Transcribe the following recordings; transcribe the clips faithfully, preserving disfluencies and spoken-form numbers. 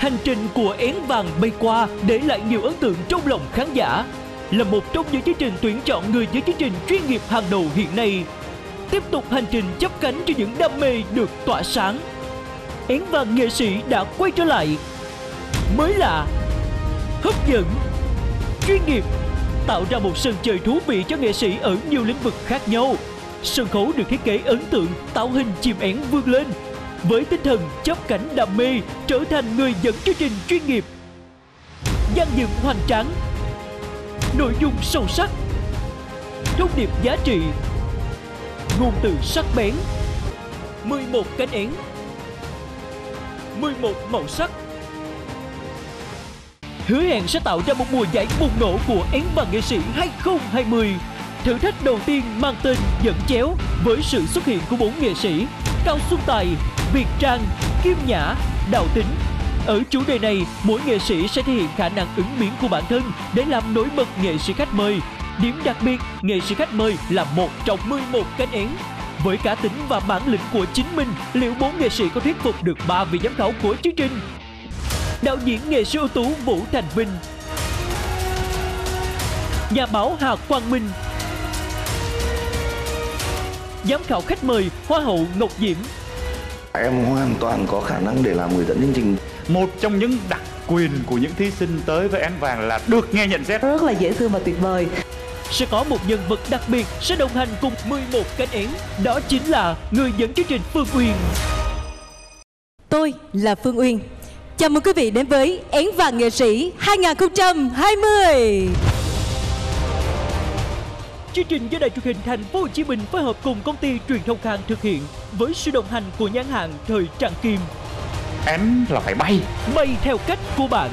hành trình của Én Vàng bay qua để lại nhiều ấn tượng trong lòng khán giả. Là một trong những chương trình tuyển chọn người dẫn chương trình chuyên nghiệp hàng đầu hiện nay, tiếp tục hành trình chắp cánh cho những đam mê được tỏa sáng. Én Vàng nghệ sĩ đã quay trở lại, mới lạ, hấp dẫn, chuyên nghiệp, tạo ra một sân chơi thú vị cho nghệ sĩ ở nhiều lĩnh vực khác nhau. Sân khấu được thiết kế ấn tượng, tạo hình chim én vươn lên, với tinh thần chắp cánh đam mê trở thành người dẫn chương trình chuyên nghiệp. Dàn dựng hoành tráng, nội dung sâu sắc, thông điệp giá trị, ngôn từ sắc bén, mười một cánh én, mười một màu sắc, hứa hẹn sẽ tạo ra một mùa giải bùng nổ của Én Vàng nghệ sĩ hai không hai không. Thử thách đầu tiên mang tên Dẫn Chéo với sự xuất hiện của bốn nghệ sĩ Cao Xuân Tài, Việt Trang, Kim Nhã, Đào Tính. Ở chủ đề này, mỗi nghệ sĩ sẽ thể hiện khả năng ứng biến của bản thân để làm nổi bật nghệ sĩ khách mời. Điểm đặc biệt, nghệ sĩ khách mời là một trong mười một cánh én. Với cá tính và bản lĩnh của chính mình, liệu bốn nghệ sĩ có thuyết phục được ba vị giám khảo của chương trình? Đạo diễn nghệ sĩ ưu tú Vũ Thành Vinh, nhà báo Hà Quang Minh, giám khảo khách mời Hoa hậu Ngọc Diễm. Em hoàn toàn có khả năng để làm người dẫn chương trình. Một trong những đặc quyền của những thí sinh tới với Én Vàng là được nghe nhận xét rất là dễ thương và tuyệt vời. Sẽ có một nhân vật đặc biệt sẽ đồng hành cùng mười một cánh én, đó chính là người dẫn chương trình Phương Uyên. Tôi là Phương Uyên. Chào mừng quý vị đến với Én Vàng nghệ sĩ hai không hai không. Chương trình do Đài Truyền hình Thành phố Hồ Chí Minh phối hợp cùng công ty Truyền thông Khang thực hiện với sự đồng hành của nhãn hàng Thời Trang Kim. Én là phải bay, bay theo cách của bạn.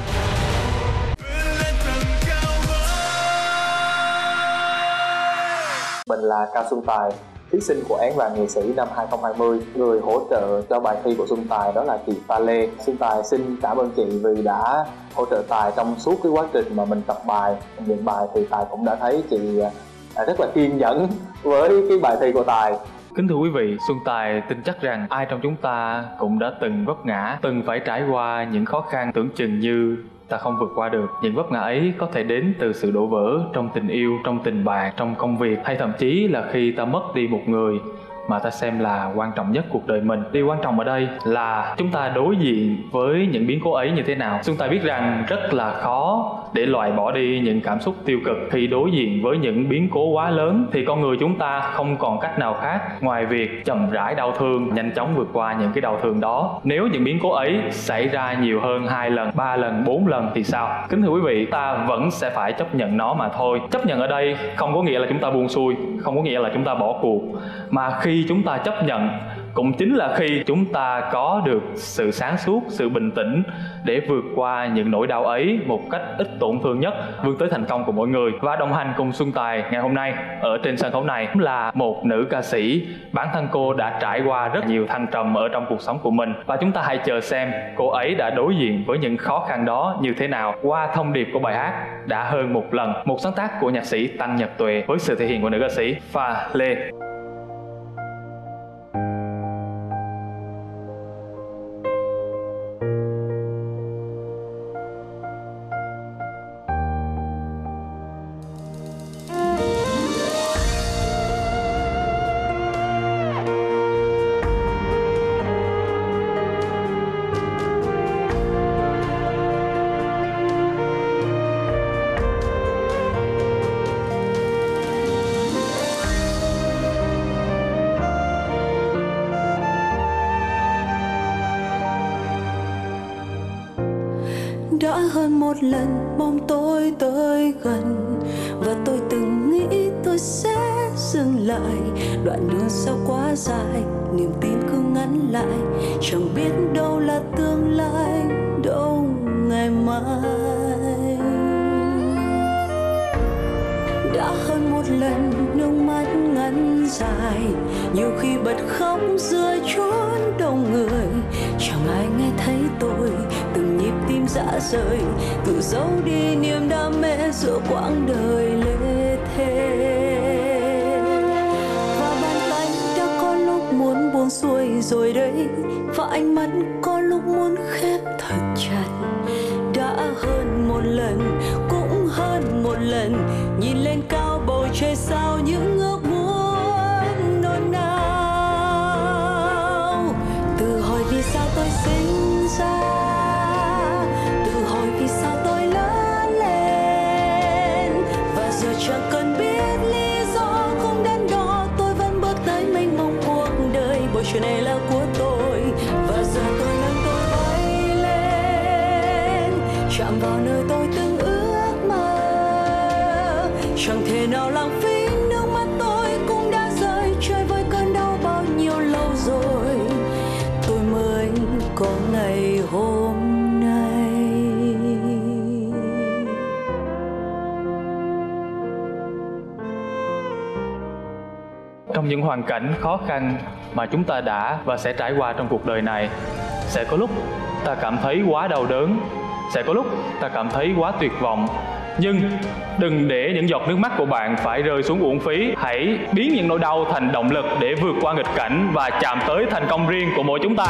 Mình là Cao Xuân Tài, thí sinh của Én Vàng nghệ sĩ năm hai không hai không. Người hỗ trợ cho bài thi của Xuân Tài đó là chị Pha Lê. Xuân Tài xin cảm ơn chị vì đã hỗ trợ Tài trong suốt cái quá trình mà mình tập bài, mình luyện bài, thì Tài cũng đã thấy chị rất là kiên nhẫn với cái bài thi của Tài. Kính thưa quý vị, Xuân Tài tin chắc rằng ai trong chúng ta cũng đã từng vấp ngã, từng phải trải qua những khó khăn tưởng chừng như ta không vượt qua được. Những vấp ngã ấy có thể đến từ sự đổ vỡ trong tình yêu, trong tình bạn, trong công việc, hay thậm chí là khi ta mất đi một người mà ta xem là quan trọng nhất cuộc đời mình. Điều quan trọng ở đây là chúng ta đối diện với những biến cố ấy như thế nào. Xuân Tài biết rằng rất là khó để loại bỏ đi những cảm xúc tiêu cực. Khi đối diện với những biến cố quá lớn thì con người chúng ta không còn cách nào khác ngoài việc chậm rãi đau thương, nhanh chóng vượt qua những cái đau thương đó. Nếu những biến cố ấy xảy ra nhiều hơn hai lần, ba lần, bốn lần thì sao? Kính thưa quý vị, ta vẫn sẽ phải chấp nhận nó mà thôi. Chấp nhận ở đây không có nghĩa là chúng ta buông xuôi, không có nghĩa là chúng ta bỏ cuộc, mà khi Khi chúng ta chấp nhận cũng chính là khi chúng ta có được sự sáng suốt, sự bình tĩnh để vượt qua những nỗi đau ấy một cách ít tổn thương nhất, vươn tới thành công của mọi người. Và đồng hành cùng Xuân Tài ngày hôm nay ở trên sân khấu này là một nữ ca sĩ, bản thân cô đã trải qua rất nhiều thăng trầm ở trong cuộc sống của mình, và chúng ta hãy chờ xem cô ấy đã đối diện với những khó khăn đó như thế nào qua thông điệp của bài hát Đã Hơn Một Lần, một sáng tác của nhạc sĩ Tăng Nhật Tuệ với sự thể hiện của nữ ca sĩ Pha Lê. Đã hơn một lần bóng tôi tới gần, và tôi từng nghĩ tôi sẽ dừng lại. Đoạn đường sao quá dài, niềm tin cứ ngắn lại, chẳng biết đâu là tương lai, đâu ngày mai. Đã hơn một lần nước mắt ngắn dài, nhiều khi bật khóc giữa chốn đông người. Chẳng ai nghe thấy tôi từng nhịp tim rã rời, tự giấu đi niềm đam mê giữa quãng đời lê thê. Và bàn tay đã có lúc muốn buông xuôi rồi đấy, và ánh mắt có lúc muốn khép thật chặt. trời sao những ước muốn nôn nao. Tự hỏi vì sao tôi sinh ra, tự hỏi vì sao tôi lớn lên, và giờ chẳng cần biết lý do không đắn đo, tôi vẫn bước tới mênh mông cuộc đời. Bầu trời này là của tôi, và giờ tôi nâng tôi bay lên, chạm vào nơi tôi từng ước mơ. Chẳng thể nào lãng phí nước mắt tôi cũng đã rơi, chơi với cơn đau bao nhiêu lâu rồi, tôi mới có ngày hôm nay. Trong những hoàn cảnh khó khăn mà chúng ta đã và sẽ trải qua trong cuộc đời này, sẽ có lúc ta cảm thấy quá đau đớn, sẽ có lúc ta cảm thấy quá tuyệt vọng. Nhưng đừng để những giọt nước mắt của bạn phải rơi xuống uổng phí. Hãy biến những nỗi đau thành động lực để vượt qua nghịch cảnh và chạm tới thành công riêng của mỗi chúng ta.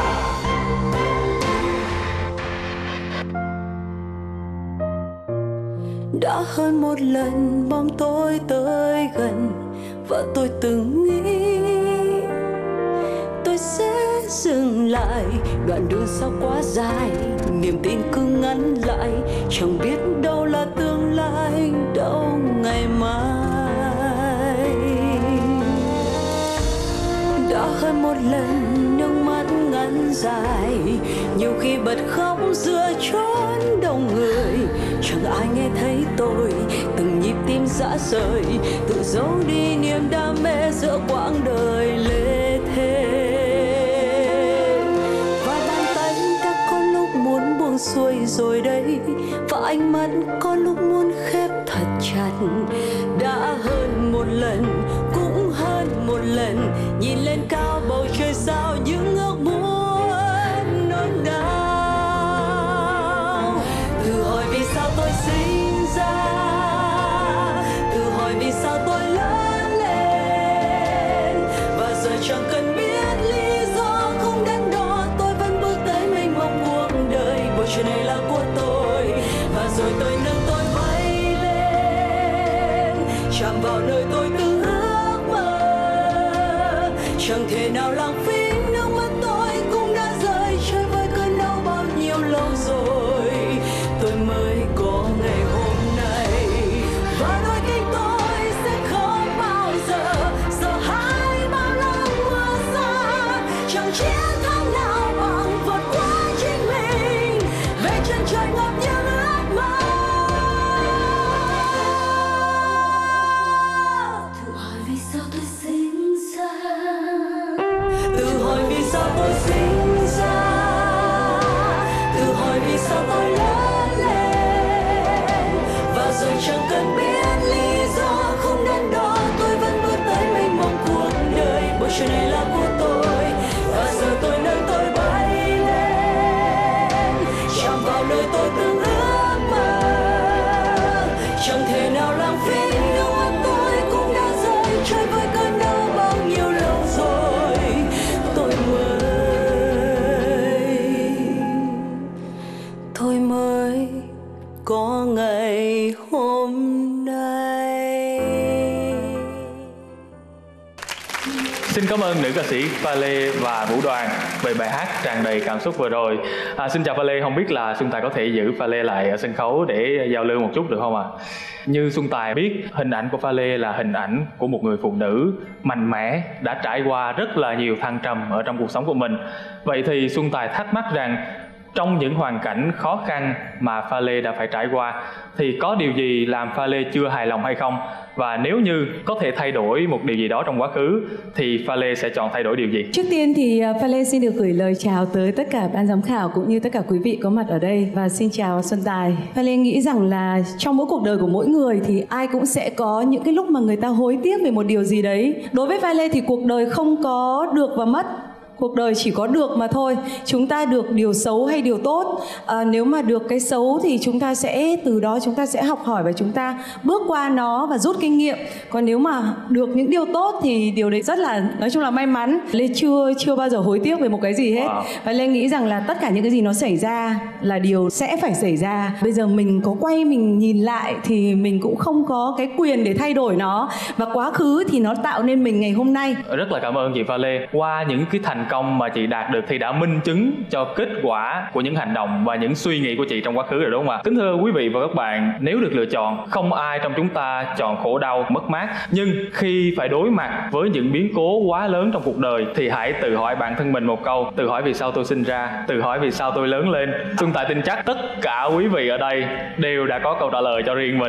Đã hơn một lần bóng tôi tới gần, và tôi từng nghĩ tôi sẽ dừng lại. Đoạn đường sao quá dài, niềm tin cứ ngắn lại, chẳng biết đâu là tương lai, đâu ngày mai. Đã hơn một lần nước mắt ngắn dài, nhiều khi bật khóc giữa chốn đông người, chẳng ai nghe thấy tôi, từng nhịp tim rã rời, tự giấu đi niềm đam mê giữa quãng đời lê thê. Và bàn tay đã có lúc muốn buông xuôi rồi đây, và ánh mắt có lúc muốn khép thật chặt. Đã hơn một lần, cũng hơn một lần, nhìn lên cao bầu trời sao những ước muốn nôn nao. Tự hỏi vì sao tôi sinh ra, tự hỏi vì sao tôi lớn lên, và giờ chẳng cần biết lý do không đắn đo, tôi vẫn bước tới mênh mông cuộc đời. Bầu trời này là của tôi, và rồi tôi nâng tôi bay lên, chạm vào nơi tôi từng ước mơ. Chẳng thể nào lãng phí nước mắt tôi cũng đã rơi, chơi với cơn đau bao nhiêu lâu rồi, tôi mới có ngày hôm nay. Và đôi khi tôi sẽ không bao giờ sợ hãi bao lần mưa xa, chẳng chiến thắng nào bằng vượt qua chính mình, về chân trời ngập những ước mơ. Tự hỏi vì sao tôi sinh ra, tự hỏi vì sao tôi sinh ra, tự hỏi vì sao tôi lớn lên, và rồi chẳng cần biết lý do không đắn đo, tôi vẫn bước tới mênh mông cuộc đời. Bầu trời này là của tôi, và giờ tôi nâng tôi bay lên, chạm vào nơi tôi từng ước mơ. Chẳng thể nào lãng phí nước mắt tôi cũng đã rơi, chơi với cơn đau bao nhiêu lâu rồi, tôi mới tôi mới có ngày hôm nay. Xin cảm ơn nữ ca sĩ Pha Lê và Vũ Đoàn về bài hát tràn đầy cảm xúc vừa rồi. À, xin chào Pha Lê, không biết là Xuân Tài có thể giữ Pha Lê lại ở sân khấu để giao lưu một chút được không ạ? À? Như Xuân Tài biết, hình ảnh của Pha Lê là hình ảnh của một người phụ nữ mạnh mẽ, đã trải qua rất là nhiều thăng trầm ở trong cuộc sống của mình. Vậy thì Xuân Tài thắc mắc rằng, trong những hoàn cảnh khó khăn mà Pha Lê đã phải trải qua, thì có điều gì làm Pha Lê chưa hài lòng hay không? Và nếu như có thể thay đổi một điều gì đó trong quá khứ, thì Pha Lê sẽ chọn thay đổi điều gì? Trước tiên thì Pha Lê xin được gửi lời chào tới tất cả ban giám khảo cũng như tất cả quý vị có mặt ở đây. Và xin chào Xuân Tài. Pha Lê nghĩ rằng là trong mỗi cuộc đời của mỗi người thì ai cũng sẽ có những cái lúc mà người ta hối tiếc về một điều gì đấy. Đối với Pha Lê thì cuộc đời không có được và mất, Cuộc đời chỉ có được mà thôi. Chúng ta được điều xấu hay điều tốt, à, nếu mà được cái xấu thì chúng ta sẽ từ đó chúng ta sẽ học hỏi và chúng ta bước qua nó và rút kinh nghiệm. Còn nếu mà được những điều tốt thì điều đấy rất là, nói chung là may mắn. Lê chưa chưa bao giờ hối tiếc về một cái gì hết. Và Lê nghĩ rằng là tất cả những cái gì nó xảy ra là điều sẽ phải xảy ra. Bây giờ mình có quay mình nhìn lại thì mình cũng không có cái quyền để thay đổi nó, và quá khứ thì nó tạo nên mình ngày hôm nay. Rất là cảm ơn chị Pha Lê. Qua những cái thành công mà chị đạt được thì đã minh chứng cho kết quả của những hành động và những suy nghĩ của chị trong quá khứ rồi, đúng không ạ? Kính thưa quý vị và các bạn, nếu được lựa chọn, không ai trong chúng ta chọn khổ đau, mất mát. Nhưng khi phải đối mặt với những biến cố quá lớn trong cuộc đời thì hãy tự hỏi bản thân mình một câu: tự hỏi vì sao tôi sinh ra, tự hỏi vì sao tôi lớn lên. Xuân Tài tin chắc tất cả quý vị ở đây đều đã có câu trả lời cho riêng mình.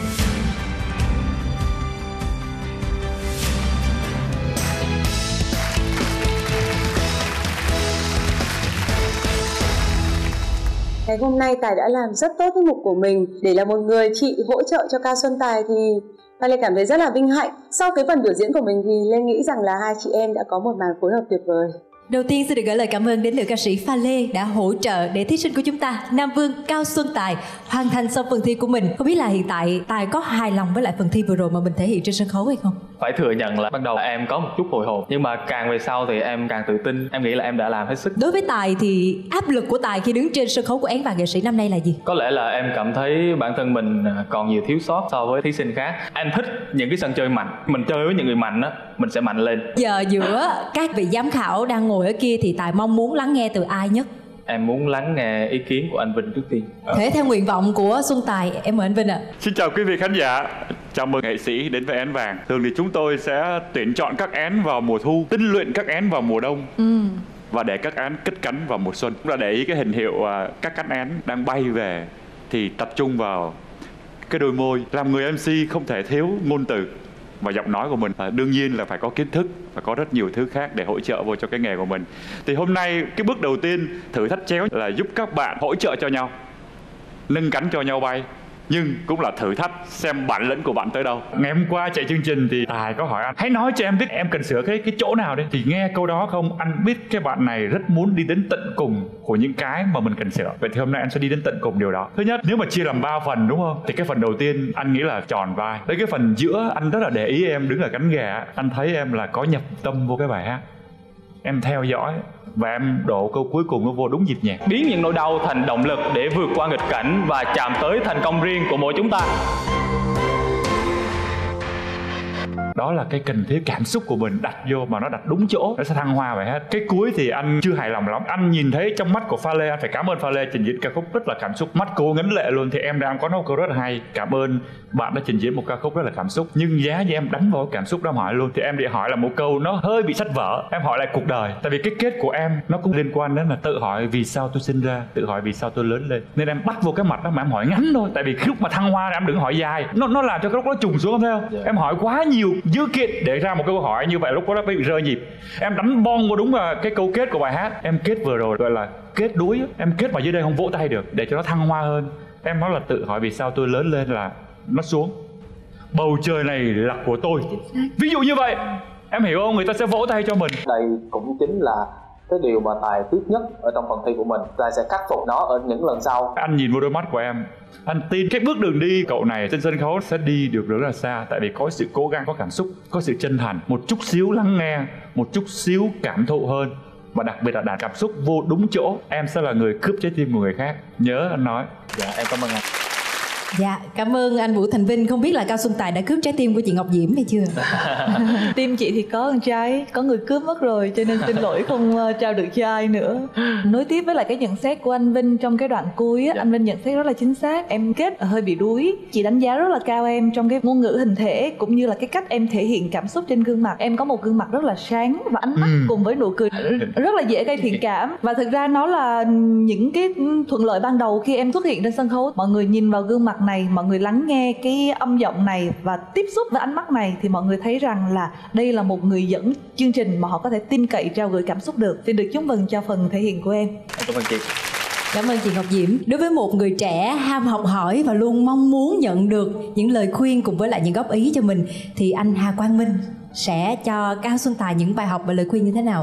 Ngày hôm nay Tài đã làm rất tốt tiết mục của mình. Để là một người chị hỗ trợ cho ca Xuân Tài thì Pha Lê cảm thấy rất là vinh hạnh. Sau cái phần biểu diễn của mình thì Lê nghĩ rằng là hai chị em đã có một màn phối hợp tuyệt vời. Đầu tiên xin được gửi lời cảm ơn đến nữ ca sĩ Pha Lê đã hỗ trợ để thí sinh của chúng ta, Nam Vương Cao Xuân Tài, hoàn thành xong phần thi của mình. Không biết là hiện tại Tài có hài lòng với lại phần thi vừa rồi mà mình thể hiện trên sân khấu hay không? Phải thừa nhận là ban đầu em có một chút hồi hộp, nhưng mà càng về sau thì em càng tự tin. Em nghĩ là em đã làm hết sức. Đối với Tài thì áp lực của Tài khi đứng trên sân khấu của Én Vàng Nghệ Sĩ năm nay là gì? Có lẽ là em cảm thấy bản thân mình còn nhiều thiếu sót so với thí sinh khác. Em thích những cái sân chơi mạnh. Mình chơi với những người mạnh á, mình sẽ mạnh lên. Giờ giữa các vị giám khảo đang ngồi ở kia thì Tài mong muốn lắng nghe từ ai nhất? Em muốn lắng nghe ý kiến của anh Vinh trước tiên. Thế theo nguyện vọng của Xuân Tài, em mời anh Vinh ạ. À. Xin chào quý vị khán giả. Chào mừng nghệ sĩ đến với Én Vàng. Thường thì chúng tôi sẽ tuyển chọn các én vào mùa thu, tinh luyện các én vào mùa đông. Ừ. Và để các én cất cánh vào mùa xuân. Chúng ta để ý cái hình hiệu các cánh én đang bay về thì tập trung vào cái đôi môi. Làm người em xê không thể thiếu ngôn từ và giọng nói của mình, à, đương nhiên là phải có kiến thức và có rất nhiều thứ khác để hỗ trợ vô cho cái nghề của mình. Thì hôm nay cái bước đầu tiên thử thách chéo là giúp các bạn hỗ trợ cho nhau, nâng cánh cho nhau bay, nhưng cũng là thử thách xem bản lĩnh của bạn tới đâu. Ngày hôm qua chạy chương trình thì Tài có hỏi anh: hãy nói cho em biết em cần sửa cái cái chỗ nào đi. Thì nghe câu đó không, anh biết cái bạn này rất muốn đi đến tận cùng của những cái mà mình cần sửa. Vậy thì hôm nay anh sẽ đi đến tận cùng điều đó. Thứ nhất, nếu mà chia làm ba phần đúng không, thì cái phần đầu tiên anh nghĩ là tròn vai. Tới cái phần giữa anh rất là để ý em đứng ở cánh gà, anh thấy em là có nhập tâm vô cái bài hát, em theo dõi và em độ câu cuối cùng nó vô đúng nhịp nhàng. Biến những nỗi đau thành động lực để vượt qua nghịch cảnh và chạm tới thành công riêng của mỗi chúng ta. Đó là cái cần thiết, cảm xúc của mình đặt vô mà nó đặt đúng chỗ, nó sẽ thăng hoa bài hát. Cái cuối thì anh chưa hài lòng lắm. Anh nhìn thấy trong mắt của Pha Lê, anh phải cảm ơn Pha Lê trình diễn ca khúc rất là cảm xúc. Mắt cô ngấn lệ luôn. Thì em đang có nói câu rất là hay: cảm ơn bạn đã trình diễn một ca khúc rất là cảm xúc. Nhưng giá như em đánh vào cái cảm xúc đó hỏi luôn, thì em để hỏi là một câu nó hơi bị sách vở. Em hỏi lại cuộc đời. Tại vì cái kết của em nó cũng liên quan đến là tự hỏi vì sao tôi sinh ra, tự hỏi vì sao tôi lớn lên. Nên em bắt vô cái mặt đó mà em hỏi ngắn thôi. Tại vì lúc mà thăng hoa em đừng hỏi dài, nó nó làm cho cái lúc nó trùng xuống, không thấy không? Yeah. Em hỏi quá nhiều dữ kiện để ra một câu hỏi như vậy, lúc đó nó bị rơi nhịp. Em đánh bong vô đúng là cái câu kết của bài hát. Em kết vừa rồi gọi là kết đuối, em kết mà dưới đây không vỗ tay được để cho nó thăng hoa hơn. Em nói là tự hỏi vì sao tôi lớn lên, là nó xuống. Bầu trời này là của tôi, ví dụ như vậy, em hiểu không? Người ta sẽ vỗ tay cho mình. Đây cũng chính là cái điều mà Tài tiếc nhất ở trong phần thi của mình. Tài sẽ khắc phục nó ở những lần sau. Anh nhìn vô đôi mắt của em, anh tin cái bước đường đi cậu này trên sân khấu sẽ đi được rất là xa. Tại vì có sự cố gắng, có cảm xúc, có sự chân thành, một chút xíu lắng nghe, một chút xíu cảm thụ hơn, và đặc biệt là đạt cảm xúc vô đúng chỗ. Em sẽ là người cướp trái tim của người khác. Nhớ anh nói. Dạ em cảm ơn anh. Dạ, cảm ơn anh Vũ Thành Vinh. Không biết là Cao Xuân Tài đã cướp trái tim của chị Ngọc Diễm hay chưa? Tim chị thì có con trai, có người cướp mất rồi, cho nên xin lỗi không trao được cho ai nữa. Nối tiếp với lại cái nhận xét của anh Vinh trong cái đoạn cuối á, dạ. Anh Vinh nhận xét rất là chính xác. Em kết hơi bị đuối. Chị đánh giá rất là cao em trong cái ngôn ngữ hình thể cũng như là cái cách em thể hiện cảm xúc trên gương mặt. Em có một gương mặt rất là sáng và ánh mắt ừ. cùng với nụ cười rất là dễ gây thiện cảm. Và thực ra nó là những cái thuận lợi ban đầu khi em xuất hiện trên sân khấu. Mọi người nhìn vào gương mặt này, mọi người lắng nghe cái âm giọng này và tiếp xúc với ánh mắt này thì mọi người thấy rằng là đây là một người dẫn chương trình mà họ có thể tin cậy trao gửi cảm xúc được. Xin được chúc mừng cho phần thể hiện của em. Cảm ơn chị. Cảm ơn chị Ngọc Diễm. Đối với một người trẻ ham học hỏi và luôn mong muốn nhận được những lời khuyên cùng với lại những góp ý cho mình, thì anh Hà Quang Minh sẽ cho Cao Xuân Tài những bài học và lời khuyên như thế nào ạ?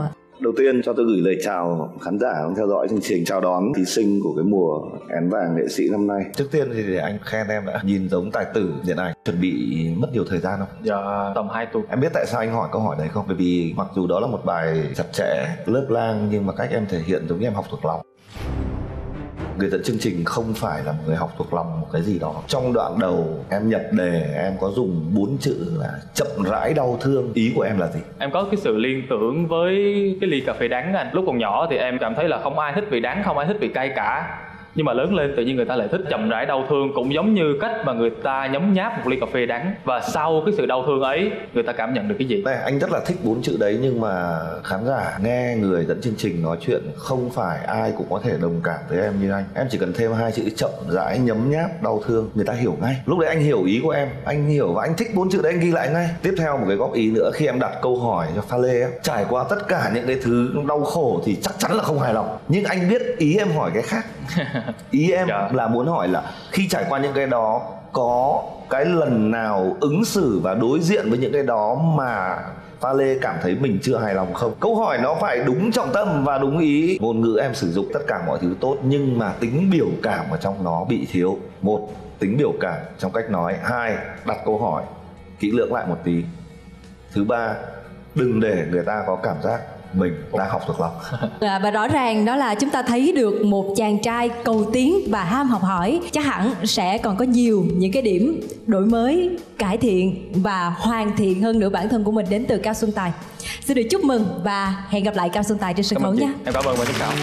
Đầu tiên cho tôi gửi lời chào khán giả đang theo dõi chương trình, chào đón thí sinh của cái mùa Én Vàng nghệ sĩ năm nay. Trước tiên thì để anh khen em đã nhìn giống tài tử điện ảnh. Chuẩn bị mất nhiều thời gian không? Dạ tầm hai tuần. Em biết tại sao anh hỏi câu hỏi đấy không? Bởi vì mặc dù đó là một bài chặt chẽ, lớp lang, nhưng mà cách em thể hiện giống như em học thuộc lòng. Người dẫn chương trình không phải là một người học thuộc lòng một cái gì đó. Trong đoạn đầu em nhập đề em có dùng bốn chữ là chậm rãi đau thương. Ý của em là gì? Em có cái sự liên tưởng với cái ly cà phê đắng anh. Lúc còn nhỏ thì em cảm thấy là không ai thích vị đắng, không ai thích vị cay cả. Nhưng mà lớn lên tự nhiên người ta lại thích chậm rãi đau thương, cũng giống như cách mà người ta nhấm nháp một ly cà phê đắng. Và sau cái sự đau thương ấy, người ta cảm nhận được cái gì? Đây, anh rất là thích bốn chữ đấy, nhưng mà khán giả nghe người dẫn chương trình nói chuyện không phải ai cũng có thể đồng cảm với em như anh. Em chỉ cần thêm hai chữ chậm rãi, nhấm nháp, đau thương, người ta hiểu ngay. Lúc đấy anh hiểu ý của em, anh hiểu và anh thích bốn chữ đấy, anh ghi lại ngay. Tiếp theo một cái góp ý nữa, khi em đặt câu hỏi cho pha lê, trải qua tất cả những cái thứ đau khổ thì chắc chắn là không hài lòng. Nhưng anh biết ý em hỏi cái khác. Ý em dạ. là muốn hỏi là khi trải qua những cái đó, có cái lần nào ứng xử và đối diện với những cái đó mà pha lê cảm thấy mình chưa hài lòng không? Câu hỏi nó phải đúng trọng tâm và đúng ý. Ngôn ngữ em sử dụng tất cả mọi thứ tốt, nhưng mà tính biểu cảm ở trong nó bị thiếu. Một, tính biểu cảm trong cách nói. Hai, đặt câu hỏi kỹ lưỡng lại một tí. Thứ ba, đừng để người ta có cảm giác mình đã học thuộc lòng. À, và rõ ràng đó là chúng ta thấy được một chàng trai cầu tiến và ham học hỏi. Chắc hẳn sẽ còn có nhiều những cái điểm đổi mới, cải thiện và hoàn thiện hơn nữa bản thân của mình đến từ Cao Xuân Tài. Xin được chúc mừng và hẹn gặp lại Cao Xuân Tài trên sân khấu nhé. Em cảm ơn và chúc chào.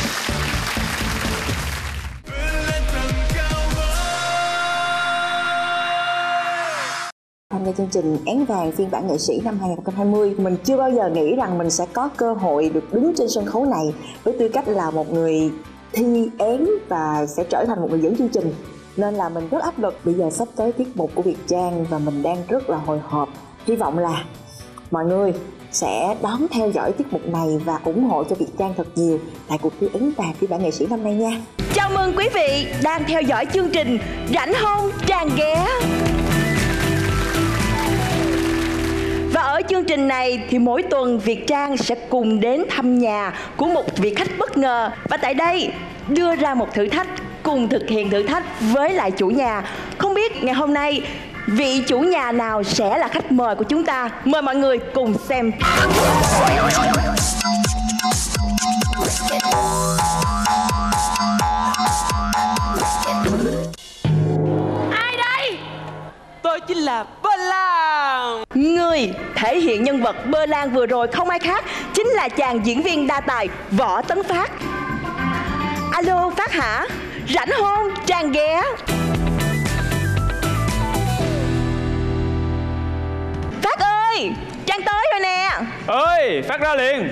Tham gia chương trình Én Vàng phiên bản nghệ sĩ năm hai không hai không, mình chưa bao giờ nghĩ rằng mình sẽ có cơ hội được đứng trên sân khấu này với tư cách là một người thi én và sẽ trở thành một người dẫn chương trình, nên là mình rất áp lực. Bây giờ sắp tới tiết mục của Việt Trang và mình đang rất là hồi hộp. Hy vọng là mọi người sẽ đón theo dõi tiết mục này và ủng hộ cho Việt Trang thật nhiều tại cuộc thi Én Vàng phiên bản nghệ sĩ năm nay nha. Chào mừng quý vị đang theo dõi chương trình Rảnh Hông Trang Ghé. Và ở chương trình này thì mỗi tuần Việt Trang sẽ cùng đến thăm nhà của một vị khách bất ngờ. Và tại đây đưa ra một thử thách, cùng thực hiện thử thách với lại chủ nhà. Không biết ngày hôm nay vị chủ nhà nào sẽ là khách mời của chúng ta. Mời mọi người cùng xem. Ai đây? Tôi chính là Bơ Lan. Người thể hiện nhân vật Bơ Lan vừa rồi không ai khác chính là chàng diễn viên đa tài Võ Tấn Phát. Alo Phát hả? Rảnh hông? Trang ghé. Phát ơi, Trang tới rồi nè. Ơi, Phát ra liền.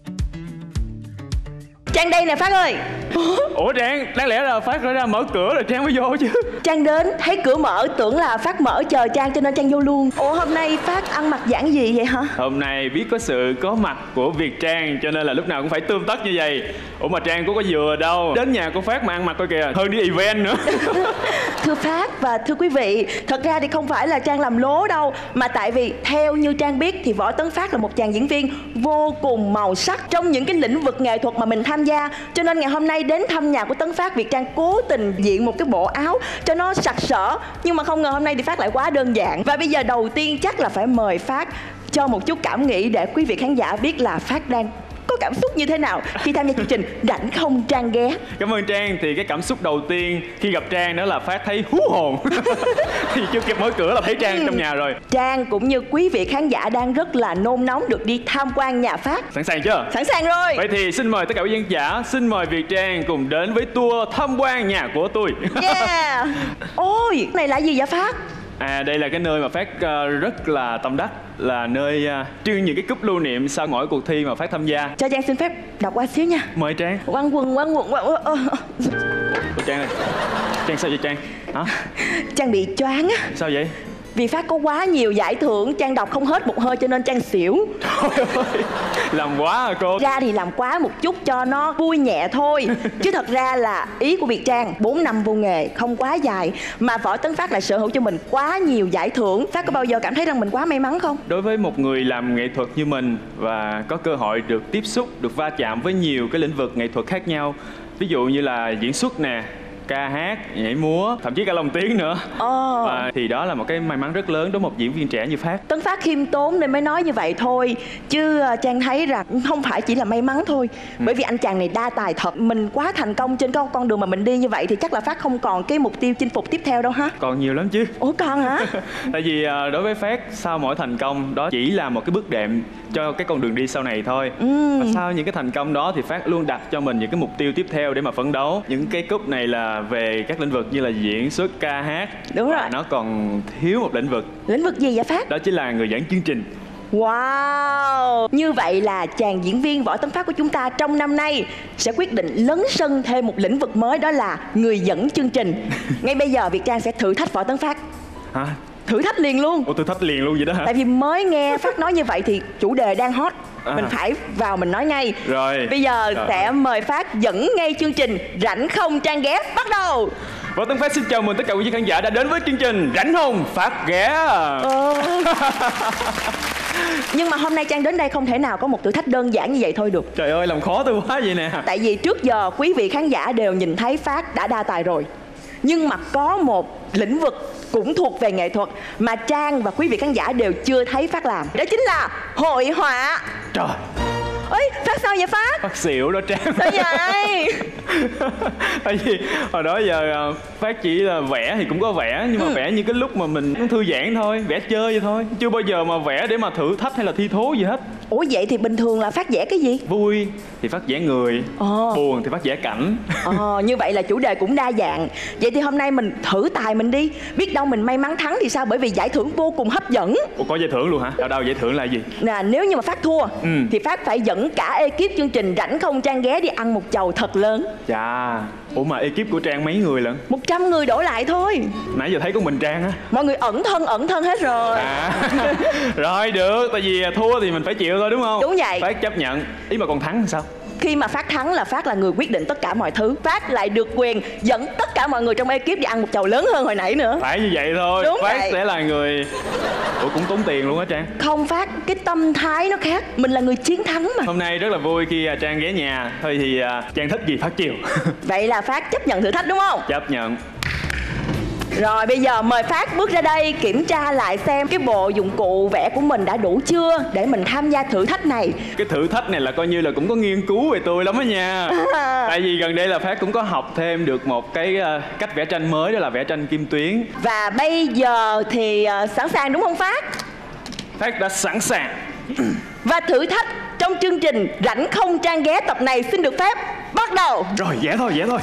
Trang đây nè Phát ơi. Ủa Trang, đáng lẽ là Phát phải ra mở cửa rồi Trang mới vô chứ. Trang đến thấy cửa mở tưởng là Phát mở chờ Trang cho nên Trang vô luôn. Ủa hôm nay Phát ăn mặc giản dị vậy hả? Hôm nay biết có sự có mặt của Việt Trang cho nên là lúc nào cũng phải tươm tất như vậy. Ủa mà Trang cũng có vừa đâu, đến nhà của Phát mà ăn mặc coi kìa, hơn đi event nữa. Thưa Phát và thưa quý vị, thật ra thì không phải là Trang làm lố đâu, mà tại vì theo như Trang biết thì Võ Tấn Phát là một chàng diễn viên vô cùng màu sắc trong những cái lĩnh vực nghệ thuật mà mình tham gia. Cho nên ngày hôm nay đến thăm nhà của Tấn Phát, Việt Trang cố tình diện một cái bộ áo cho nó sặc sỡ. Nhưng mà không ngờ hôm nay thì Phát lại quá đơn giản. Và bây giờ đầu tiên chắc là phải mời Phát cho một chút cảm nghĩ để quý vị khán giả biết là Phát đang có cảm xúc như thế nào khi tham gia chương trình Rảnh Không Trang Ghé. Cảm ơn Trang. Thì cái cảm xúc đầu tiên khi gặp Trang đó là Phát thấy hú hồn. Thì chưa kịp mở cửa là thấy Trang ừ. trong nhà rồi. Trang cũng như quý vị khán giả đang rất là nôn nóng được đi tham quan nhà Phát. Sẵn sàng chưa? Sẵn sàng rồi. Vậy thì xin mời tất cả quý khán giả, xin mời Việt Trang cùng đến với tour tham quan nhà của tôi. Yeah. Ôi, này là gì vậy Phát? À, đây là cái nơi mà Phát uh, rất là tâm đắc, là nơi uh, trưng những cái cúp lưu niệm sau mỗi cuộc thi mà Phát tham gia. Cho Trang xin phép đọc qua xíu nha. Mời Trang. Quăng quần, quăng quần, quăng quần. Ủa Trang ơi, Trang sao vậy Trang? Hả? Trang bị choáng á. Sao vậy? Vì Phát có quá nhiều giải thưởng, Trang đọc không hết một hơi cho nên Trang xỉu. Trời ơi, làm quá à cô. Ra thì làm quá một chút cho nó vui nhẹ thôi. Chứ thật ra là ý của Việt Trang bốn năm vô nghề không quá dài, mà Võ Tấn Phát lại sở hữu cho mình quá nhiều giải thưởng. Phát có bao giờ cảm thấy rằng mình quá may mắn không? Đối với một người làm nghệ thuật như mình và có cơ hội được tiếp xúc, được va chạm với nhiều cái lĩnh vực nghệ thuật khác nhau, ví dụ như là diễn xuất nè, ca hát, nhảy múa, thậm chí cả lồng tiếng nữa. Ồ. Và thì đó là một cái may mắn rất lớn đối với một diễn viên trẻ như Phát. Tấn Phát khiêm tốn nên mới nói như vậy thôi. Chứ Trang thấy rằng không phải chỉ là may mắn thôi. ừ. Bởi vì anh chàng này đa tài thật. Mình quá thành công trên con con đường mà mình đi như vậy thì chắc là Phát không còn cái mục tiêu chinh phục tiếp theo đâu ha? Còn nhiều lắm chứ. Ủa còn hả? Tại vì đối với Phát, sau mỗi thành công đó chỉ là một cái bước đệm cho cái con đường đi sau này thôi. ừ. Và sau những cái thành công đó thì Phát luôn đặt cho mình những cái mục tiêu tiếp theo để mà phấn đấu. Những cái cúp này là về các lĩnh vực như là diễn xuất, ca hát. Đúng rồi. Và nó còn thiếu một lĩnh vực. Lĩnh vực gì vậy Phát? Đó chính là người dẫn chương trình. Wow! Như vậy là chàng diễn viên Võ Tấn Phát của chúng ta trong năm nay sẽ quyết định lấn sân thêm một lĩnh vực mới, đó là người dẫn chương trình. Ngay bây giờ Việt Trang sẽ thử thách Võ Tấn Phát. Hả? Thử thách liền luôn. Ủa, thử thách liền luôn vậy đó hả? Tại vì mới nghe Phát nói như vậy thì chủ đề đang hot. À. Mình phải vào mình nói ngay. Rồi. Bây giờ Rồi. sẽ mời Phát dẫn ngay chương trình Rảnh Không Trang Ghé bắt đầu. Võ Tấn Phát xin chào mừng tất cả quý vị khán giả đã đến với chương trình Rảnh Không Phát Ghé. ờ. Nhưng mà hôm nay Trang đến đây không thể nào có một thử thách đơn giản như vậy thôi được. Trời ơi, làm khó tôi quá vậy nè. Tại vì trước giờ quý vị khán giả đều nhìn thấy Phát đã đa tài rồi. Nhưng mà có một lĩnh vực cũng thuộc về nghệ thuật mà Trang và quý vị khán giả đều chưa thấy Phát làm. Đó chính là hội họa. Trời. Ê, Phát sao vậy Phát? Phát xỉu đó Trang. Sao vậy? Tại vì hồi đó giờ Phát chỉ là vẽ thì cũng có vẽ, nhưng mà ừ. vẽ như cái lúc mà mình muốn thư giãn thôi, vẽ chơi vậy thôi. Chưa bao giờ mà vẽ để mà thử thách hay là thi thố gì hết. Ủa vậy thì bình thường là Phát vẽ cái gì? Vui thì Phát vẽ người, ờ. buồn thì Phát vẽ cảnh. Ờ, như vậy là chủ đề cũng đa dạng. Vậy thì hôm nay mình thử tài mình đi. Biết đâu mình may mắn thắng thì sao? Bởi vì giải thưởng vô cùng hấp dẫn. Ủa, có giải thưởng luôn hả? Đâu đâu giải thưởng là gì? Nè, nếu như mà Phát thua ừ. thì Phát phải dẫn cả ekip chương trình Rảnh Không Trang Ghé đi ăn một chầu thật lớn. Chà. Ủa mà ekip của Trang mấy người lận? một trăm người đổ lại thôi. Nãy giờ thấy có mình Trang á. Mọi người ẩn thân ẩn thân hết rồi. À. Rồi được, tại vì thua thì mình phải chịu thôi đúng không? Đúng vậy. Phát chấp nhận. Ý mà còn thắng thì sao? Khi mà Phát thắng là Phát là người quyết định tất cả mọi thứ. Phát lại được quyền dẫn tất cả mọi người trong ekip đi ăn một chầu lớn hơn hồi nãy nữa. Phải như vậy thôi. Đúng Phát vậy. sẽ là người... Ủa cũng tốn tiền luôn á Trang. Không Phát, cái tâm thái nó khác. Mình là người chiến thắng mà. Hôm nay rất là vui khi Trang ghé nhà. Thôi thì uh, Trang thích gì Phát chiều. Vậy là Phát chấp nhận thử thách đúng không? Chấp nhận. Rồi bây giờ mời Phát bước ra đây kiểm tra lại xem cái bộ dụng cụ vẽ của mình đã đủ chưa để mình tham gia thử thách này. Cái thử thách này là coi như là cũng có nghiên cứu về tôi lắm á nha. À. Tại vì gần đây là Phát cũng có học thêm được một cái uh, cách vẽ tranh mới, đó là vẽ tranh kim tuyến. Và bây giờ thì uh, sẵn sàng đúng không Phát? Phát đã sẵn sàng. Và thử thách trong chương trình Rảnh Không Trang Ghé tập này xin được phép bắt đầu. Rồi vẽ thôi vẽ thôi.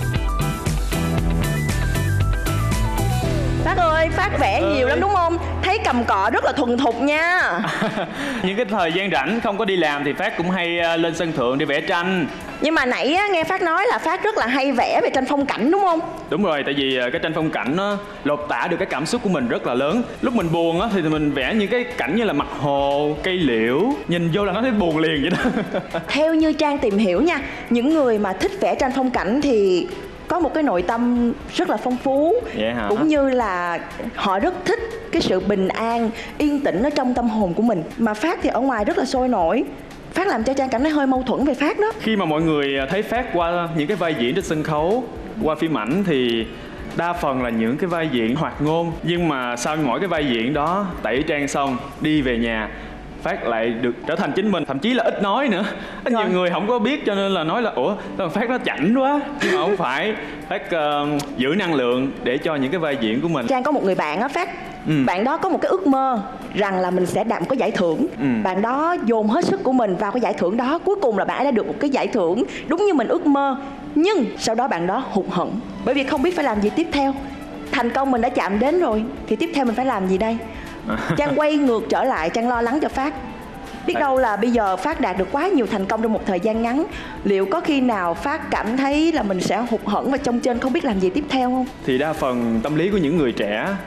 Phát ơi, Phát vẽ ừ. nhiều lắm đúng không? Thấy cầm cọ rất là thuần thục nha. Những cái thời gian rảnh không có đi làm thì Phát cũng hay lên sân thượng để vẽ tranh. Nhưng mà nãy á, nghe Phát nói là Phát rất là hay vẽ về tranh phong cảnh đúng không? Đúng rồi, tại vì cái tranh phong cảnh nó lột tả được cái cảm xúc của mình rất là lớn. Lúc mình buồn á thì mình vẽ những cái cảnh như là mặt hồ, cây liễu, nhìn vô là nó thấy buồn liền vậy đó. Theo như Trang tìm hiểu nha, những người mà thích vẽ tranh phong cảnh thì có một cái nội tâm rất là phong phú. Vậy hả? Cũng như là họ rất thích cái sự bình an, yên tĩnh ở trong tâm hồn của mình. Mà Phát thì ở ngoài rất là sôi nổi. Phát làm cho Trang cảm thấy hơi mâu thuẫn về Phát đó. Khi mà mọi người thấy Phát qua những cái vai diễn trên sân khấu, qua phim ảnh thì đa phần là những cái vai diễn hoạt ngôn. Nhưng mà sau mỗi cái vai diễn đó tẩy trang xong, đi về nhà, Phát lại được trở thành chính mình, thậm chí là ít nói nữa. Nhiều người không có biết cho nên là nói là ủa thằng Phát nó chảnh quá. Nhưng mà không phải. Phát uh, giữ năng lượng để cho những cái vai diễn của mình. Trang có một người bạn á Phát, ừ. bạn đó có một cái ước mơ rằng là mình sẽ đạt một cái giải thưởng. ừ. Bạn đó dồn hết sức của mình vào cái giải thưởng đó. Cuối cùng là bạn đã được một cái giải thưởng đúng như mình ước mơ. Nhưng sau đó bạn đó hụt hẫng bởi vì không biết phải làm gì tiếp theo. Thành công mình đã chạm đến rồi thì tiếp theo mình phải làm gì đây? Trang quay ngược trở lại, Trang lo lắng cho Phát. Biết đâu là bây giờ Phát đạt được quá nhiều thành công trong một thời gian ngắn. Liệu có khi nào Phát cảm thấy là mình sẽ hụt hẫng và trông trên không biết làm gì tiếp theo không? Thì đa phần tâm lý của những người trẻ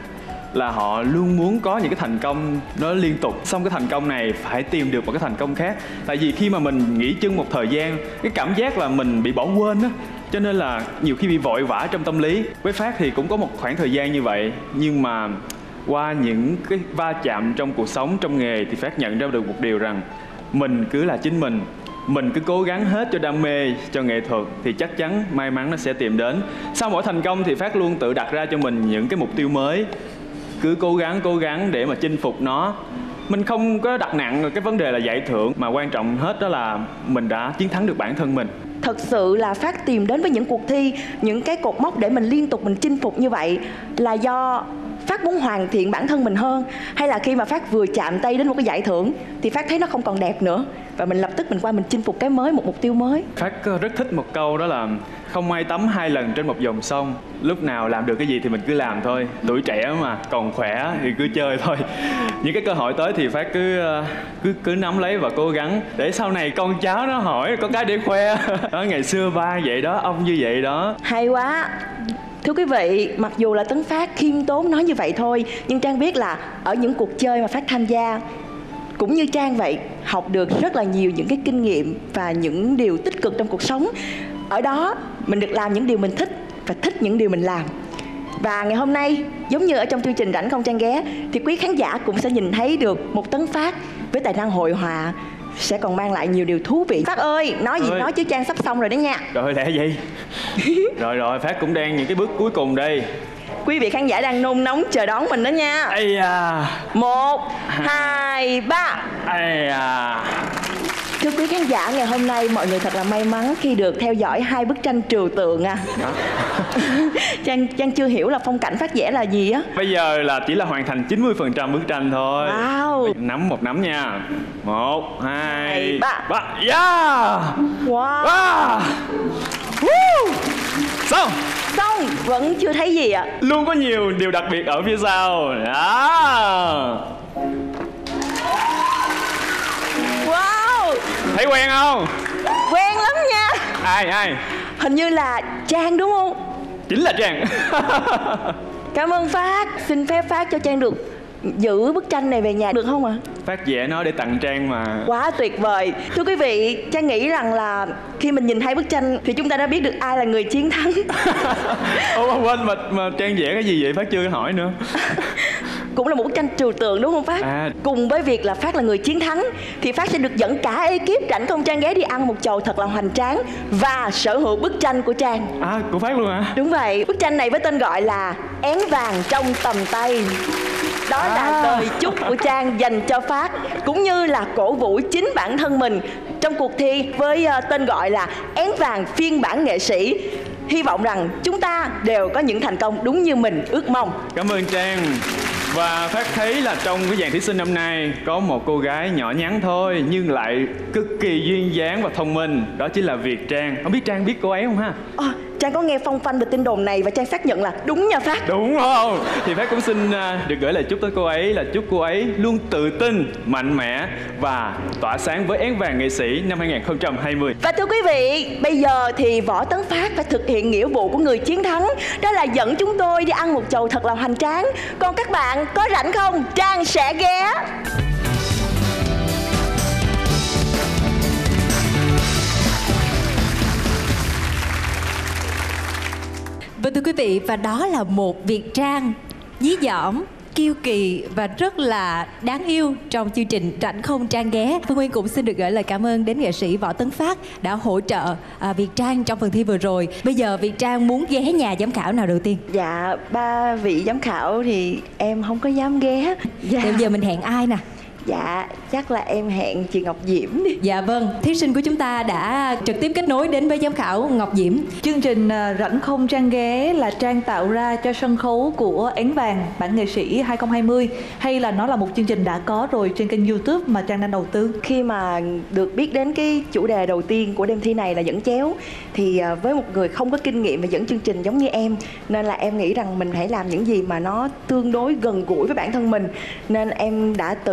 là họ luôn muốn có những cái thành công nó liên tục, xong cái thành công này phải tìm được một cái thành công khác. Tại vì khi mà mình nghỉ chân một thời gian, cái cảm giác là mình bị bỏ quên á, cho nên là nhiều khi bị vội vã trong tâm lý. Với Phát thì cũng có một khoảng thời gian như vậy, nhưng mà qua những cái va chạm trong cuộc sống, trong nghề thì Phát nhận ra được một điều rằng mình cứ là chính mình, mình cứ cố gắng hết cho đam mê, cho nghệ thuật thì chắc chắn may mắn nó sẽ tìm đến. Sau mỗi thành công thì Phát luôn tự đặt ra cho mình những cái mục tiêu mới, cứ cố gắng cố gắng để mà chinh phục nó. Mình không có đặt nặng cái vấn đề là giải thưởng, mà quan trọng hết đó là mình đã chiến thắng được bản thân mình. Thật sự là Phát tìm đến với những cuộc thi, những cái cột mốc để mình liên tục mình chinh phục như vậy là do Phát muốn hoàn thiện bản thân mình hơn, hay là khi mà Phát vừa chạm tay đến một cái giải thưởng thì Phát thấy nó không còn đẹp nữa và mình lập tức mình qua mình chinh phục cái mới, một mục tiêu mới. Phát rất thích một câu đó là không ai tắm hai lần trên một dòng sông. Lúc nào làm được cái gì thì mình cứ làm thôi. Tuổi trẻ mà, còn khỏe thì cứ chơi thôi. Những cái cơ hội tới thì Phát cứ cứ cứ nắm lấy và cố gắng, để sau này con cháu nó hỏi có cái để khoe. Đó, ngày xưa ba vậy đó, ông như vậy đó. Hay quá. Thưa quý vị, mặc dù là Tấn Phát khiêm tốn nói như vậy thôi, nhưng Trang biết là ở những cuộc chơi mà Phát tham gia cũng như Trang vậy, học được rất là nhiều những cái kinh nghiệm và những điều tích cực trong cuộc sống. Ở đó mình được làm những điều mình thích và thích những điều mình làm. Và ngày hôm nay, giống như ở trong chương trình Rảnh Không Trang Ghé, thì quý khán giả cũng sẽ nhìn thấy được một Tấn Phát với tài năng hội họa sẽ còn mang lại nhiều điều thú vị. Phát ơi, nói gì ơi. Nói chứ Trang sắp xong rồi đó nha. Rồi lẽ gì? Rồi rồi, Phát cũng đang những cái bước cuối cùng đây. Quý vị khán giả đang nôn nóng chờ đón mình đó nha. Ây à. Một, hai, ba. Ây à. Thưa quý khán giả, ngày hôm nay mọi người thật là may mắn khi được theo dõi hai bức tranh trừu tượng à. Trang, Trang chưa hiểu là phong cảnh Phát vẽ là gì á. Bây giờ là chỉ là hoàn thành chín mươi phần trăm bức tranh thôi. Wow. Nắm một nắm nha. Một, hai, hai ba. ba. Yeah. Wow, wow. Woo. Xong. Xong, vẫn chưa thấy gì ạ. Luôn có nhiều điều đặc biệt ở phía sau. Đó. Wow. Thấy quen không? Quen lắm nha. Ai ai? Hình như là Trang đúng không? Chính là Trang. Cảm ơn Phát. Xin phép Phát cho Trang được giữ bức tranh này về nhà được không ạ? À? Phát vẽ nó để tặng Trang mà. Quá tuyệt vời. Thưa quý vị, Trang nghĩ rằng là khi mình nhìn hai bức tranh thì chúng ta đã biết được ai là người chiến thắng. Ồ, quên mà, mà Trang vẽ cái gì vậy? Phát chưa hỏi nữa. Cũng là một bức tranh trừu tượng đúng không Phát? À. Cùng với việc là Phát là người chiến thắng thì Phát sẽ được dẫn cả ekip Rảnh Không Trang Ghé đi ăn một chầu thật là hoành tráng và sở hữu bức tranh của Trang. À, của Phát luôn hả? Đúng vậy. Bức tranh này với tên gọi là Én Vàng Trong Tầm Tay. Đó à. là lời chúc của Trang dành cho Phát, cũng như là cổ vũ chính bản thân mình trong cuộc thi với uh, tên gọi là Én Vàng Phiên Bản Nghệ Sĩ. Hy vọng rằng chúng ta đều có những thành công đúng như mình ước mong. Cảm ơn Trang. Và Phát thấy là trong cái dàn thí sinh năm nay có một cô gái nhỏ nhắn thôi nhưng lại cực kỳ duyên dáng và thông minh. Đó chính là Việt Trang. Không biết Trang biết cô ấy không ha? À, Trang có nghe phong phanh về tin đồn này và Trang xác nhận là đúng nha Phát. Đúng không? Thì Phát cũng xin được gửi lời chúc tới cô ấy là chúc cô ấy luôn tự tin, mạnh mẽ và tỏa sáng với Én Vàng Nghệ Sĩ năm hai không hai không. Và thưa quý vị, bây giờ thì Võ Tấn Phát phải thực hiện nghĩa vụ của người chiến thắng, đó là dẫn chúng tôi đi ăn một chầu thật là hoành tráng. Còn các bạn có rảnh không? Trang sẽ ghé. Vâng thưa quý vị, và đó là một Việt Trang dí dỏm, kiêu kỳ và rất là đáng yêu trong chương trình Rảnh Không Trang Ghé. Phương Nguyên cũng xin được gửi lời cảm ơn đến nghệ sĩ Võ Tấn Phát đã hỗ trợ à, Việt Trang trong phần thi vừa rồi. Bây giờ Việt Trang muốn ghé nhà giám khảo nào đầu tiên? Dạ, ba vị giám khảo thì em không có dám ghé. Dạ. Bây giờ mình hẹn ai nè? Dạ, chắc là em hẹn chị Ngọc Diễm đi. Dạ vâng, thí sinh của chúng ta đã trực tiếp kết nối đến với giám khảo Ngọc Diễm. Chương trình Rảnh Không Trang Ghé là Trang tạo ra cho sân khấu của Én Vàng Bản Nghệ Sĩ hai không hai không, hay là nó là một chương trình đã có rồi trên kênh YouTube mà Trang đang đầu tư? Khi mà được biết đến cái chủ đề đầu tiên của đêm thi này là dẫn chéo, thì với một người không có kinh nghiệm về dẫn chương trình giống như em, nên là em nghĩ rằng mình hãy làm những gì mà nó tương đối gần gũi với bản thân mình. Nên em đã tự tạo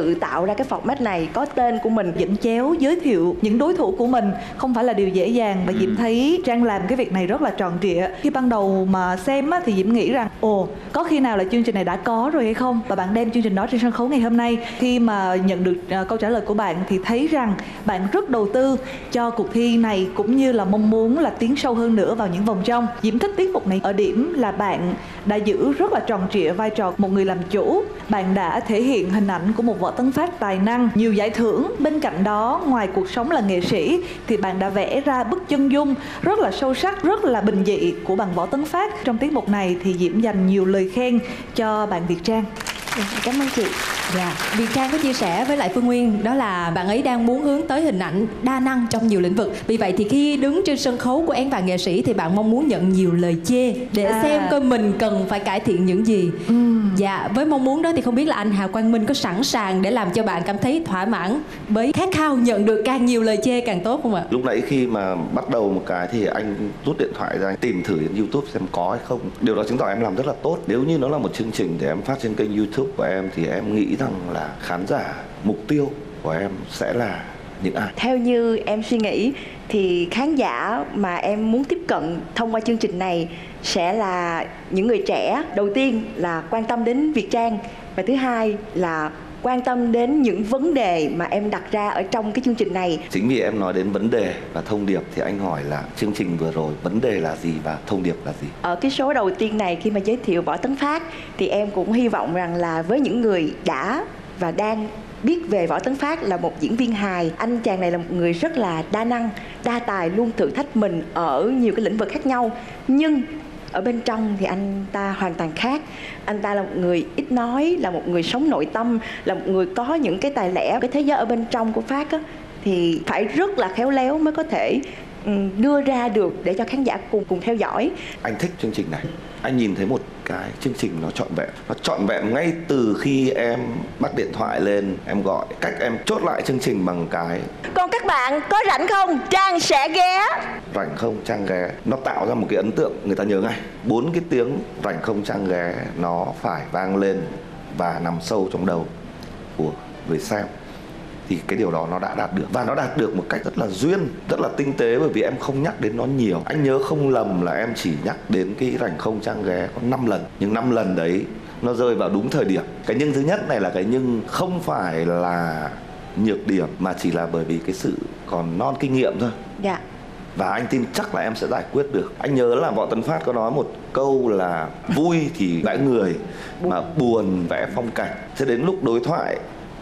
tạo ra cái format này có tên của mình. Diễm chéo giới thiệu những đối thủ của mình không phải là điều dễ dàng, và Diễm thấy Trang làm cái việc này rất là tròn trịa. Khi ban đầu mà xem á, thì Diễm nghĩ rằng ồ, có khi nào là chương trình này đã có rồi hay không, và bạn đem chương trình đó trên sân khấu ngày hôm nay. Khi mà nhận được uh, câu trả lời của bạn thì thấy rằng bạn rất đầu tư cho cuộc thi này, cũng như là mong muốn là tiến sâu hơn nữa vào những vòng trong. Diễm thích tiết mục này ở điểm là bạn đã giữ rất là tròn trịa vai trò một người làm chủ. Bạn đã thể hiện hình ảnh của một Võ Tấn Phát tài năng, nhiều giải thưởng. Bên cạnh đó, ngoài cuộc sống là nghệ sĩ thì bạn đã vẽ ra bức chân dung rất là sâu sắc, rất là bình dị của bạn Võ Tấn Phát. Trong tiết mục này thì Diễm dành nhiều lời khen cho bạn Việt Trang. Cảm ơn chị. Dạ, Việt Trang có chia sẻ với lại Phương Nguyên đó là bạn ấy đang muốn hướng tới hình ảnh đa năng trong nhiều lĩnh vực. Vì vậy thì khi đứng trên sân khấu của Én Vàng Nghệ Sĩ thì bạn mong muốn nhận nhiều lời chê để à. xem coi mình cần phải cải thiện những gì. Ừ. Dạ, với mong muốn đó thì không biết là anh Hà Quang Minh có sẵn sàng để làm cho bạn cảm thấy thỏa mãn với khát khao nhận được càng nhiều lời chê càng tốt không ạ? Lúc nãy khi mà bắt đầu một cái thì anh rút điện thoại ra, anh tìm thử trên YouTube xem có hay không. Điều đó chứng tỏ em làm rất là tốt. Nếu như nó là một chương trình để em phát trên kênh YouTube của em thì em nghĩ rằng là khán giả mục tiêu của em sẽ là những ai? Theo như em suy nghĩ thì khán giả mà em muốn tiếp cận thông qua chương trình này sẽ là những người trẻ. Đầu tiên là quan tâm đến Việt Trang, và thứ hai là quan tâm đến những vấn đề mà em đặt ra ở trong cái chương trình này. Chính vì em nói đến vấn đề và thông điệp thì anh hỏi là chương trình vừa rồi vấn đề là gì và thông điệp là gì? Ở cái số đầu tiên này khi mà giới thiệu Võ Tấn Phát thì em cũng hy vọng rằng là với những người đã và đang biết về Võ Tấn Phát là một diễn viên hài, anh chàng này là một người rất là đa năng, đa tài, luôn thử thách mình ở nhiều cái lĩnh vực khác nhau. Nhưng ở bên trong thì anh ta hoàn toàn khác. Anh ta là một người ít nói, là một người sống nội tâm, là một người có những cái tài lẻ. Cái thế giới ở bên trong của Phát á, thì phải rất là khéo léo mới có thể đưa ra được để cho khán giả cùng cùng theo dõi. Anh thích chương trình này. Anh nhìn thấy một cái chương trình nó trọn vẹn. Nó trọn vẹn ngay từ khi em bắt điện thoại lên, em gọi, cách em chốt lại chương trình bằng cái còn các bạn có rảnh không? Trang sẽ ghé. Rảnh không? Trang ghé. Nó tạo ra một cái ấn tượng người ta nhớ ngay. Bốn cái tiếng rảnh không? Trang ghé nó phải vang lên và nằm sâu trong đầu của người xem. Thì cái điều đó nó đã đạt được. Và nó đạt được một cách rất là duyên, rất là tinh tế, bởi vì em không nhắc đến nó nhiều. Anh nhớ không lầm là em chỉ nhắc đến cái rảnh không Trang ghé có năm lần. Nhưng năm lần đấy nó rơi vào đúng thời điểm. Cái nhưng thứ nhất này là cái nhưng không phải là nhược điểm, mà chỉ là bởi vì cái sự còn non kinh nghiệm thôi. Dạ. Và anh tin chắc là em sẽ giải quyết được. Anh nhớ là Võ Tấn Phát có nói một câu là vui thì vẽ người, mà buồn vẽ phong cảnh. Thế đến lúc đối thoại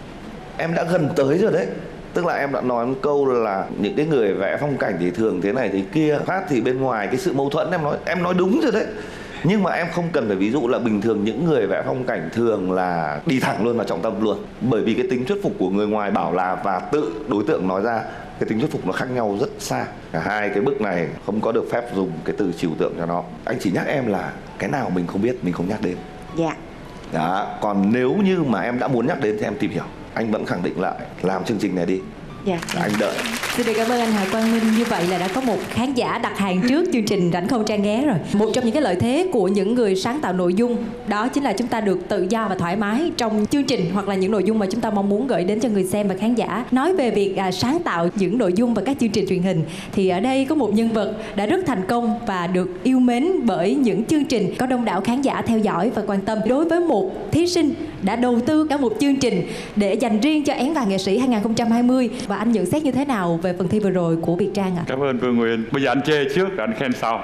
em đã gần tới rồi đấy. Tức là em đã nói một câu là những cái người vẽ phong cảnh thì thường thế này thế kia. Phát thì bên ngoài cái sự mâu thuẫn em nói em nói đúng rồi đấy. Nhưng mà em không cần phải ví dụ là bình thường những người vẽ phong cảnh thường là đi thẳng luôn vào trọng tâm luôn. Bởi vì cái tính thuyết phục của người ngoài bảo là và tự đối tượng nói ra, cái tính thuyết phục nó khác nhau rất xa. Cả hai cái bức này không có được phép dùng cái từ trừu tượng cho nó. Anh chỉ nhắc em là cái nào mình không biết mình không nhắc đến. Dạ. Đó, còn nếu như mà em đã muốn nhắc đến thì em tìm hiểu. Anh vẫn khẳng định lại làm chương trình này đi. Dạ. Anh đợi. Xin được cảm ơn anh Hà Quang Minh. Như vậy là đã có một khán giả đặt hàng trước chương trình Rảnh Không Trang ghé rồi. Một trong những cái lợi thế của những người sáng tạo nội dung đó chính là chúng ta được tự do và thoải mái trong chương trình hoặc là những nội dung mà chúng ta mong muốn gửi đến cho người xem và khán giả. Nói về việc à, sáng tạo những nội dung và các chương trình truyền hình thì ở đây có một nhân vật đã rất thành công và được yêu mến bởi những chương trình có đông đảo khán giả theo dõi và quan tâm. Đối với một thí sinh đã đầu tư cả một chương trình để dành riêng cho Én Vàng Nghệ Sĩ hai không hai không, và anh nhận xét như thế nào về phần thi vừa rồi của Việt Trang ạ? À? Cảm ơn Phương Nguyên. Bây giờ anh chê trước rồi anh khen sau.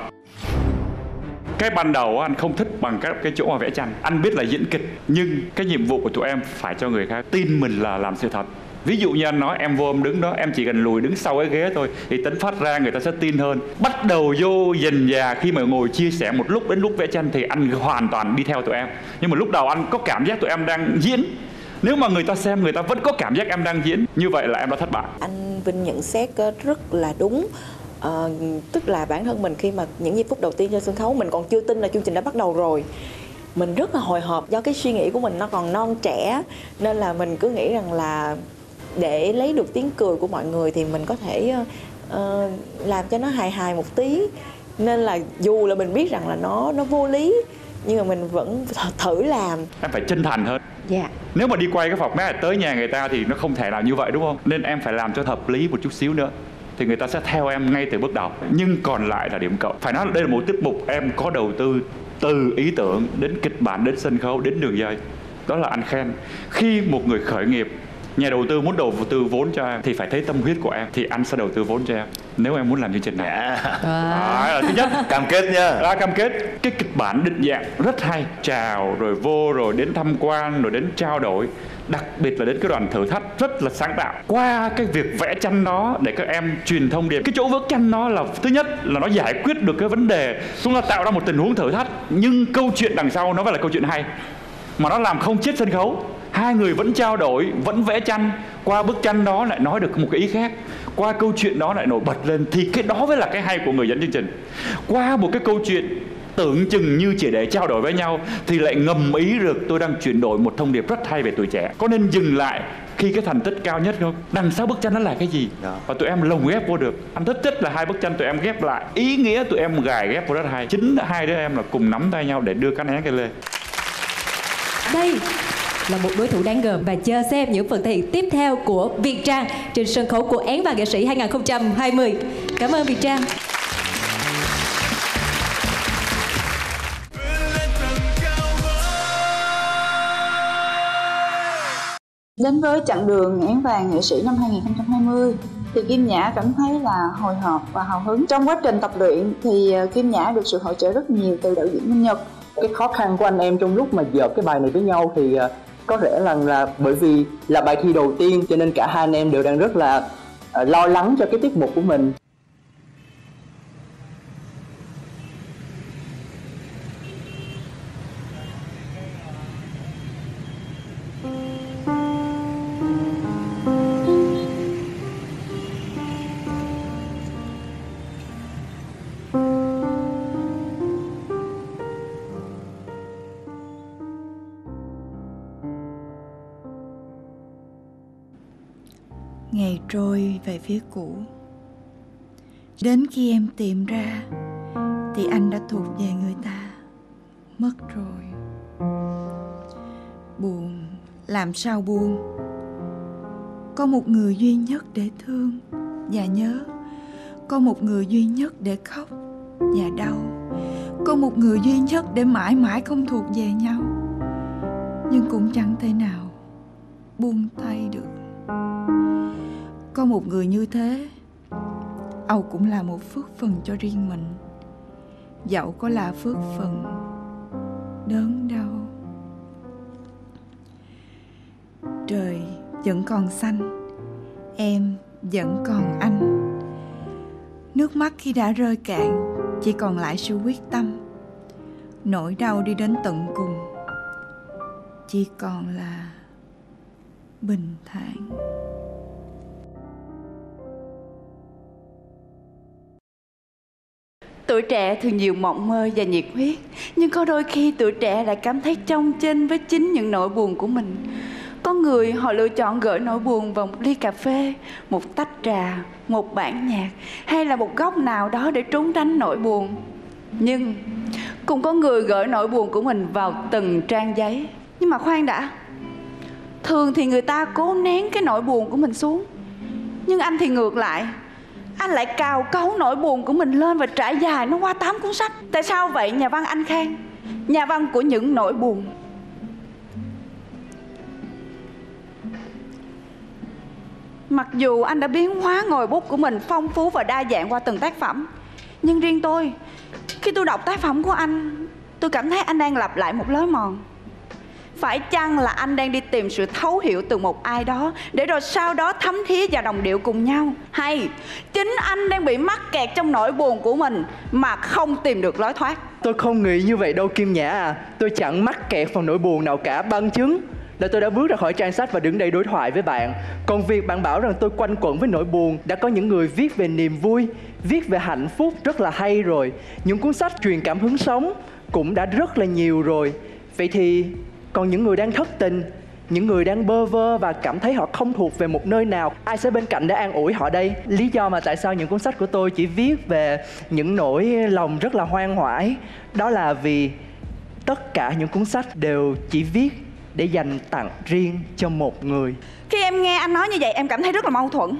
Cái ban đầu anh không thích bằng các cái chỗ mà vẽ tranh. Anh biết là diễn kịch, nhưng cái nhiệm vụ của tụi em phải cho người khác tin mình là làm sự thật. Ví dụ như anh nói em vô em đứng đó, em chỉ cần lùi đứng sau cái ghế thôi thì Tấn phát ra người ta sẽ tin hơn. Bắt đầu vô dần dà khi mà ngồi chia sẻ một lúc đến lúc vẽ tranh thì anh hoàn toàn đi theo tụi em. Nhưng mà lúc đầu anh có cảm giác tụi em đang diễn. Nếu mà người ta xem người ta vẫn có cảm giác em đang diễn, như vậy là em đã thất bại. Anh Vinh nhận xét rất là đúng. Ờ, tức là bản thân mình khi mà những giây phút đầu tiên trên sân khấu mình còn chưa tin là chương trình đã bắt đầu rồi. Mình rất là hồi hộp do cái suy nghĩ của mình nó còn non trẻ, nên là mình cứ nghĩ rằng là để lấy được tiếng cười của mọi người thì mình có thể uh, làm cho nó hài hài một tí. Nên là dù là mình biết rằng là nó nó vô lý, nhưng mà mình vẫn thử làm. Em phải chân thành hơn. Dạ. Nếu mà đi quay cái format tới nhà người ta thì nó không thể nào như vậy, đúng không? Nên em phải làm cho hợp lý một chút xíu nữa thì người ta sẽ theo em ngay từ bước đầu. Nhưng còn lại là điểm cộng. Phải nói là đây là một tiết mục em có đầu tư từ ý tưởng đến kịch bản, đến sân khấu, đến đường dây. Đó là ăn khen. Khi một người khởi nghiệp, nhà đầu tư muốn đầu tư vốn cho em thì phải thấy tâm huyết của em thì anh sẽ đầu tư vốn cho em nếu em muốn làm chương trình này. Yeah. Đó là thứ nhất. Cam kết nha. Đó, cam kết. Cái kịch bản định dạng rất hay, chào rồi vô rồi đến tham quan rồi đến trao đổi, đặc biệt là đến cái đoạn thử thách rất là sáng tạo. Qua cái việc vẽ tranh đó để các em truyền thông điệp. Cái chỗ vớt tranh đó là thứ nhất là nó giải quyết được cái vấn đề, chúng ta tạo ra một tình huống thử thách nhưng câu chuyện đằng sau nó phải là câu chuyện hay, mà nó làm không chết sân khấu. Hai người vẫn trao đổi, vẫn vẽ tranh, qua bức tranh đó lại nói được một cái ý khác, qua câu chuyện đó lại nổi bật lên, thì cái đó mới là cái hay của người dẫn chương trình. Qua một cái câu chuyện tưởng chừng như chỉ để trao đổi với nhau thì lại ngầm ý được tôi đang chuyển đổi một thông điệp rất hay về tuổi trẻ. Có nên dừng lại khi cái thành tích cao nhất không? Đằng sau bức tranh nó là cái gì? Và tụi em lồng ghép vô được. Anh thích nhất là hai bức tranh tụi em ghép lại, ý nghĩa tụi em gài ghép vô rất hay. Chính hai đứa em là cùng nắm tay nhau để đưa cái né cái lê. Đây là một đối thủ đáng gờm và chờ xem những phần thể hiện tiếp theo của Việt Trang trên sân khấu của Én Vàng Nghệ Sĩ hai không hai không. Cảm ơn Việt Trang. Đến với chặng đường Én Vàng Nghệ Sĩ năm hai không hai không thì Kim Nhã cảm thấy là hồi hộp và hào hứng. Trong quá trình tập luyện thì Kim Nhã được sự hỗ trợ rất nhiều từ đạo diễn Minh Nhật. Cái khó khăn của anh em trong lúc mà dợp cái bài này với nhau thì có lẽ là, là bởi vì là bài thi đầu tiên cho nên cả hai anh em đều đang rất là uh, lo lắng cho cái tiết mục của mình. Ngày trôi về phía cũ. Đến khi em tìm ra thì anh đã thuộc về người ta mất rồi. Buồn, làm sao buồn? Có một người duy nhất để thương và nhớ, có một người duy nhất để khóc và đau, có một người duy nhất để mãi mãi không thuộc về nhau, nhưng cũng chẳng thể nào buông tay được. Có một người như thế, Âu cũng là một phước phần cho riêng mình, dẫu có là phước phần đớn đau. Trời vẫn còn xanh, em vẫn còn anh. Nước mắt khi đã rơi cạn, chỉ còn lại sự quyết tâm. Nỗi đau đi đến tận cùng, chỉ còn là bình thản. Tuổi trẻ thường nhiều mộng mơ và nhiệt huyết, nhưng có đôi khi tuổi trẻ lại cảm thấy chông chênh với chính những nỗi buồn của mình. Có người họ lựa chọn gửi nỗi buồn vào một ly cà phê, một tách trà, một bản nhạc hay là một góc nào đó để trốn tránh nỗi buồn. Nhưng cũng có người gửi nỗi buồn của mình vào từng trang giấy. Nhưng mà khoan đã, thường thì người ta cố nén cái nỗi buồn của mình xuống, nhưng anh thì ngược lại, anh lại cào cấu nỗi buồn của mình lên và trải dài nó qua tám cuốn sách. Tại sao vậy nhà văn Anh Khang, nhà văn của những nỗi buồn? Mặc dù anh đã biến hóa ngòi bút của mình phong phú và đa dạng qua từng tác phẩm, nhưng riêng tôi, khi tôi đọc tác phẩm của anh, tôi cảm thấy anh đang lặp lại một lối mòn. Phải chăng là anh đang đi tìm sự thấu hiểu từ một ai đó, để rồi sau đó thấm thía và đồng điệu cùng nhau? Hay chính anh đang bị mắc kẹt trong nỗi buồn của mình mà không tìm được lối thoát? Tôi không nghĩ như vậy đâu Kim Nhã à. Tôi chẳng mắc kẹt vào nỗi buồn nào cả. Bằng chứng là tôi đã bước ra khỏi trang sách và đứng đây đối thoại với bạn. Còn việc bạn bảo rằng tôi quanh quẩn với nỗi buồn, đã có những người viết về niềm vui, viết về hạnh phúc rất là hay rồi. Những cuốn sách truyền cảm hứng sống cũng đã rất là nhiều rồi. Vậy thì còn những người đang thất tình, những người đang bơ vơ và cảm thấy họ không thuộc về một nơi nào, ai sẽ bên cạnh để an ủi họ đây? Lý do mà tại sao những cuốn sách của tôi chỉ viết về những nỗi lòng rất là hoang hoải, đó là vì tất cả những cuốn sách đều chỉ viết để dành tặng riêng cho một người. Khi em nghe anh nói như vậy em cảm thấy rất là mâu thuẫn.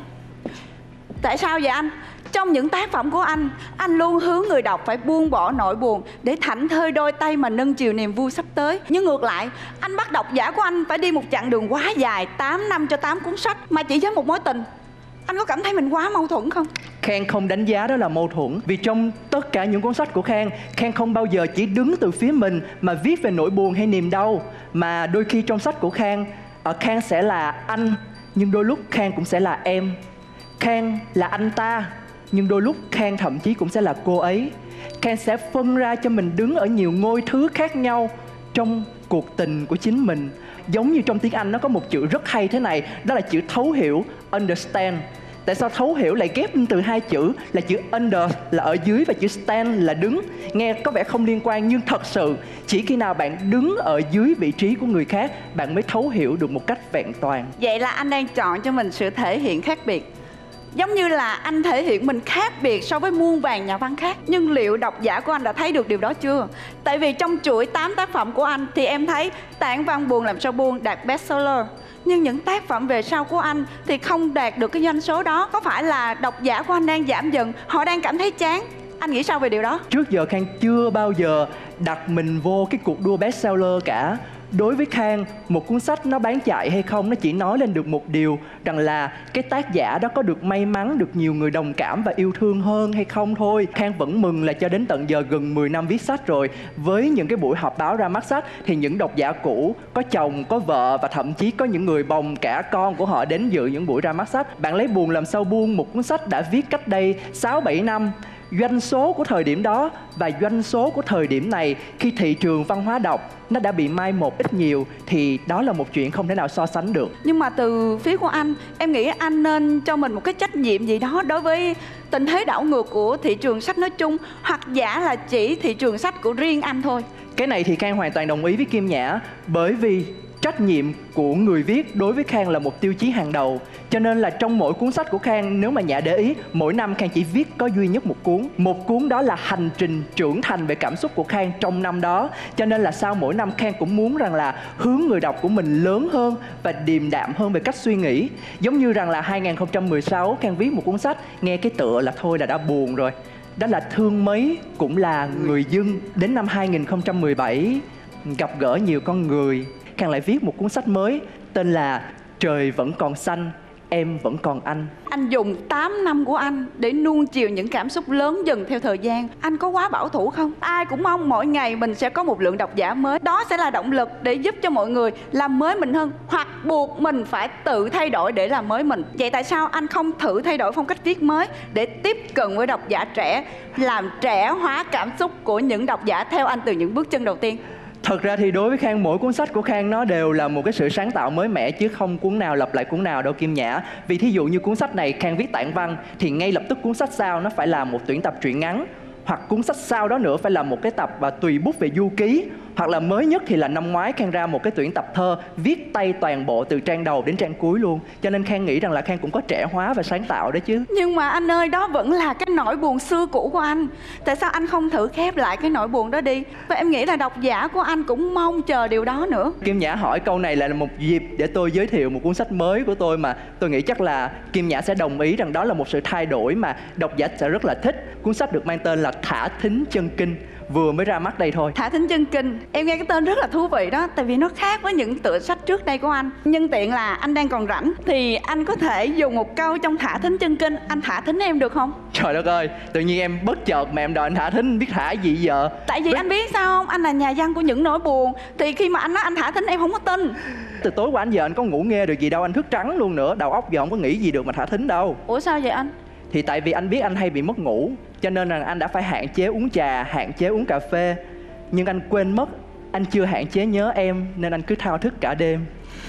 Tại sao vậy anh? Trong những tác phẩm của anh, anh luôn hướng người đọc phải buông bỏ nỗi buồn để thảnh thơi đôi tay mà nâng chiều niềm vui sắp tới. Nhưng ngược lại, anh bắt độc giả của anh phải đi một chặng đường quá dài, tám năm cho tám cuốn sách mà chỉ với một mối tình. Anh có cảm thấy mình quá mâu thuẫn không? Khang không đánh giá đó là mâu thuẫn. Vì trong tất cả những cuốn sách của Khang, Khang không bao giờ chỉ đứng từ phía mình mà viết về nỗi buồn hay niềm đau. Mà đôi khi trong sách của Khang, Khang sẽ là anh, nhưng đôi lúc Khang cũng sẽ là em. Khang là anh ta, nhưng đôi lúc Khang thậm chí cũng sẽ là cô ấy. Khang sẽ phân ra cho mình đứng ở nhiều ngôi thứ khác nhau trong cuộc tình của chính mình. Giống như trong tiếng Anh nó có một chữ rất hay thế này, đó là chữ thấu hiểu, understand. Tại sao thấu hiểu lại ghép từ hai chữ là chữ under là ở dưới và chữ stand là đứng? Nghe có vẻ không liên quan, nhưng thật sự chỉ khi nào bạn đứng ở dưới vị trí của người khác, bạn mới thấu hiểu được một cách vẹn toàn. Vậy là anh đang chọn cho mình sự thể hiện khác biệt. Giống như là anh thể hiện mình khác biệt so với muôn vàn nhà văn khác. Nhưng liệu độc giả của anh đã thấy được điều đó chưa? Tại vì trong chuỗi tám tác phẩm của anh thì em thấy Tản văn buồn làm sao buông đạt bestseller. Nhưng những tác phẩm về sau của anh thì không đạt được cái doanh số đó. Có phải là độc giả của anh đang giảm dần, họ đang cảm thấy chán? Anh nghĩ sao về điều đó? Trước giờ Khang chưa bao giờ đặt mình vô cái cuộc đua bestseller cả. Đối với Khang, một cuốn sách nó bán chạy hay không, nó chỉ nói lên được một điều, rằng là cái tác giả đó có được may mắn, được nhiều người đồng cảm và yêu thương hơn hay không thôi. Khang vẫn mừng là cho đến tận giờ gần mười năm viết sách rồi, với những cái buổi họp báo ra mắt sách thì những độc giả cũ, có chồng, có vợ và thậm chí có những người bồng cả con của họ đến dự những buổi ra mắt sách. Bạn lấy buồn làm sao buông, một cuốn sách đã viết cách đây sáu bảy năm. Doanh số của thời điểm đó và doanh số của thời điểm này, khi thị trường văn hóa đọc nó đã bị mai một ít nhiều, thì đó là một chuyện không thể nào so sánh được. Nhưng mà từ phía của anh, em nghĩ anh nên cho mình một cái trách nhiệm gì đó đối với tình thế đảo ngược của thị trường sách nói chung, hoặc giả là chỉ thị trường sách của riêng anh thôi. Cái này thì Khang hoàn toàn đồng ý với Kim Nhã, bởi vì trách nhiệm của người viết đối với Khang là một tiêu chí hàng đầu. Cho nên là trong mỗi cuốn sách của Khang, nếu mà Nhã để ý, mỗi năm Khang chỉ viết có duy nhất một cuốn. Một cuốn đó là hành trình trưởng thành về cảm xúc của Khang trong năm đó. Cho nên là sau mỗi năm Khang cũng muốn rằng là hướng người đọc của mình lớn hơn và điềm đạm hơn về cách suy nghĩ. Giống như rằng là hai không một sáu Khang viết một cuốn sách, nghe cái tựa là thôi là đã buồn rồi. Đó là Thương Mấy cũng là người dưng. Đến năm hai không một bảy, gặp gỡ nhiều con người, Khang lại viết một cuốn sách mới tên là Trời Vẫn Còn Xanh, Em Vẫn Còn Anh. Anh dùng tám năm của anh để nuông chiều những cảm xúc lớn dần theo thời gian. Anh có quá bảo thủ không? Ai cũng mong mỗi ngày mình sẽ có một lượng độc giả mới. Đó sẽ là động lực để giúp cho mọi người làm mới mình hơn, hoặc buộc mình phải tự thay đổi để làm mới mình. Vậy tại sao anh không thử thay đổi phong cách viết mới để tiếp cận với độc giả trẻ, làm trẻ hóa cảm xúc của những độc giả theo anh từ những bước chân đầu tiên? Thật ra thì đối với Khang, mỗi cuốn sách của Khang nó đều là một cái sự sáng tạo mới mẻ, chứ không cuốn nào lặp lại cuốn nào đâu Kim Nhã. Vì thí dụ như cuốn sách này Khang viết tản văn, thì ngay lập tức cuốn sách sau nó phải là một tuyển tập truyện ngắn, hoặc cuốn sách sau đó nữa phải là một cái tập và tùy bút về du ký, hoặc là mới nhất thì là năm ngoái Khang ra một cái tuyển tập thơ viết tay toàn bộ từ trang đầu đến trang cuối luôn. Cho nên Khang nghĩ rằng là Khang cũng có trẻ hóa và sáng tạo đấy chứ. Nhưng mà anh ơi, đó vẫn là cái nỗi buồn xưa cũ của anh. Tại sao anh không thử khép lại cái nỗi buồn đó đi? Và em nghĩ là độc giả của anh cũng mong chờ điều đó nữa. Kim Nhã hỏi câu này là một dịp để tôi giới thiệu một cuốn sách mới của tôi mà tôi nghĩ chắc là Kim Nhã sẽ đồng ý rằng đó là một sự thay đổi mà độc giả sẽ rất là thích. Cuốn sách được mang tên là Thả Thính Chân Kinh, vừa mới ra mắt đây thôi. Thả Thính Chân Kinh, em nghe cái tên rất là thú vị đó. Tại vì nó khác với những tựa sách trước đây của anh. Nhân tiện là anh đang còn rảnh thì anh có thể dùng một câu trong Thả Thính Chân Kinh, anh thả thính em được không? Trời đất ơi, tự nhiên em bất chợt mà em đòi anh thả thính, biết thả gì giờ? Tại vì Biết... anh biết sao không? Anh là nhà văn của những nỗi buồn. Thì khi mà anh nói anh thả thính em không có tin. Từ tối qua anh giờ anh có ngủ nghe được gì đâu, anh thức trắng luôn nữa. Đầu óc giờ không có nghĩ gì được mà thả thính đâu. Ủa sao vậy anh? Thì tại vì anh biết anh hay bị mất ngủ, cho nên là anh đã phải hạn chế uống trà, hạn chế uống cà phê. Nhưng anh quên mất anh chưa hạn chế nhớ em, nên anh cứ thao thức cả đêm.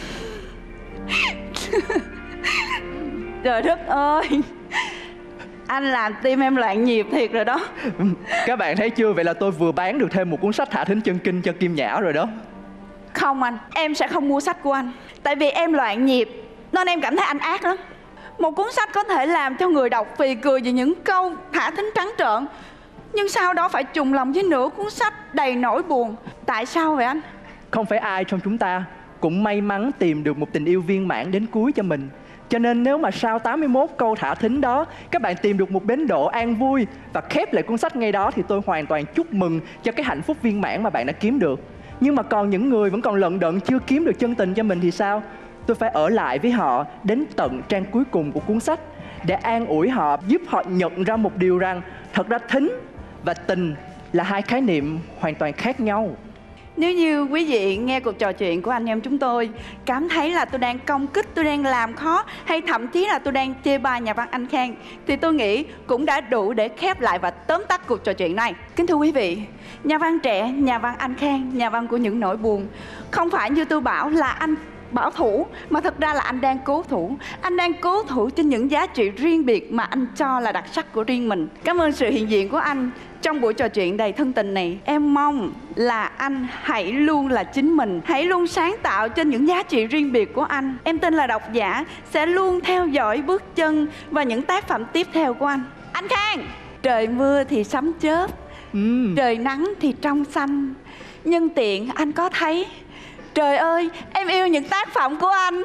Trời đất ơi, anh làm tim em loạn nhịp thiệt rồi đó. Các bạn thấy chưa, vậy là tôi vừa bán được thêm một cuốn sách Thả Thính Chân Kinh cho Kim Nhã rồi đó. Không anh, em sẽ không mua sách của anh. Tại vì em loạn nhịp nên em cảm thấy anh ác lắm. Một cuốn sách có thể làm cho người đọc phì cười vì những câu thả thính trắng trợn, nhưng sau đó phải trùng lòng với nửa cuốn sách đầy nỗi buồn. Tại sao vậy anh? Không phải ai trong chúng ta cũng may mắn tìm được một tình yêu viên mãn đến cuối cho mình. Cho nên nếu mà sau tám mươi mốt câu thả thính đó các bạn tìm được một bến đỗ an vui và khép lại cuốn sách ngay đó thì tôi hoàn toàn chúc mừng cho cái hạnh phúc viên mãn mà bạn đã kiếm được. Nhưng mà còn những người vẫn còn lận đận chưa kiếm được chân tình cho mình thì sao? Tôi phải ở lại với họ đến tận trang cuối cùng của cuốn sách để an ủi họ, giúp họ nhận ra một điều rằng thật ra thính và tình là hai khái niệm hoàn toàn khác nhau. Nếu như quý vị nghe cuộc trò chuyện của anh em chúng tôi cảm thấy là tôi đang công kích, tôi đang làm khó, hay thậm chí là tôi đang chê bai nhà văn Anh Khang, thì tôi nghĩ cũng đã đủ để khép lại và tóm tắt cuộc trò chuyện này. Kính thưa quý vị, nhà văn trẻ, nhà văn Anh Khang, nhà văn của những nỗi buồn, không phải như tôi bảo là anh bảo thủ, mà thật ra là anh đang cố thủ. Anh đang cố thủ trên những giá trị riêng biệt mà anh cho là đặc sắc của riêng mình. Cảm ơn sự hiện diện của anh trong buổi trò chuyện đầy thân tình này. Em mong là anh hãy luôn là chính mình, hãy luôn sáng tạo trên những giá trị riêng biệt của anh. Em tin là độc giả sẽ luôn theo dõi bước chân và những tác phẩm tiếp theo của anh. Anh Khang, trời mưa thì sấm chớp, ừ. trời nắng thì trong xanh, nhân tiện anh có thấy, trời ơi, em yêu những tác phẩm của anh.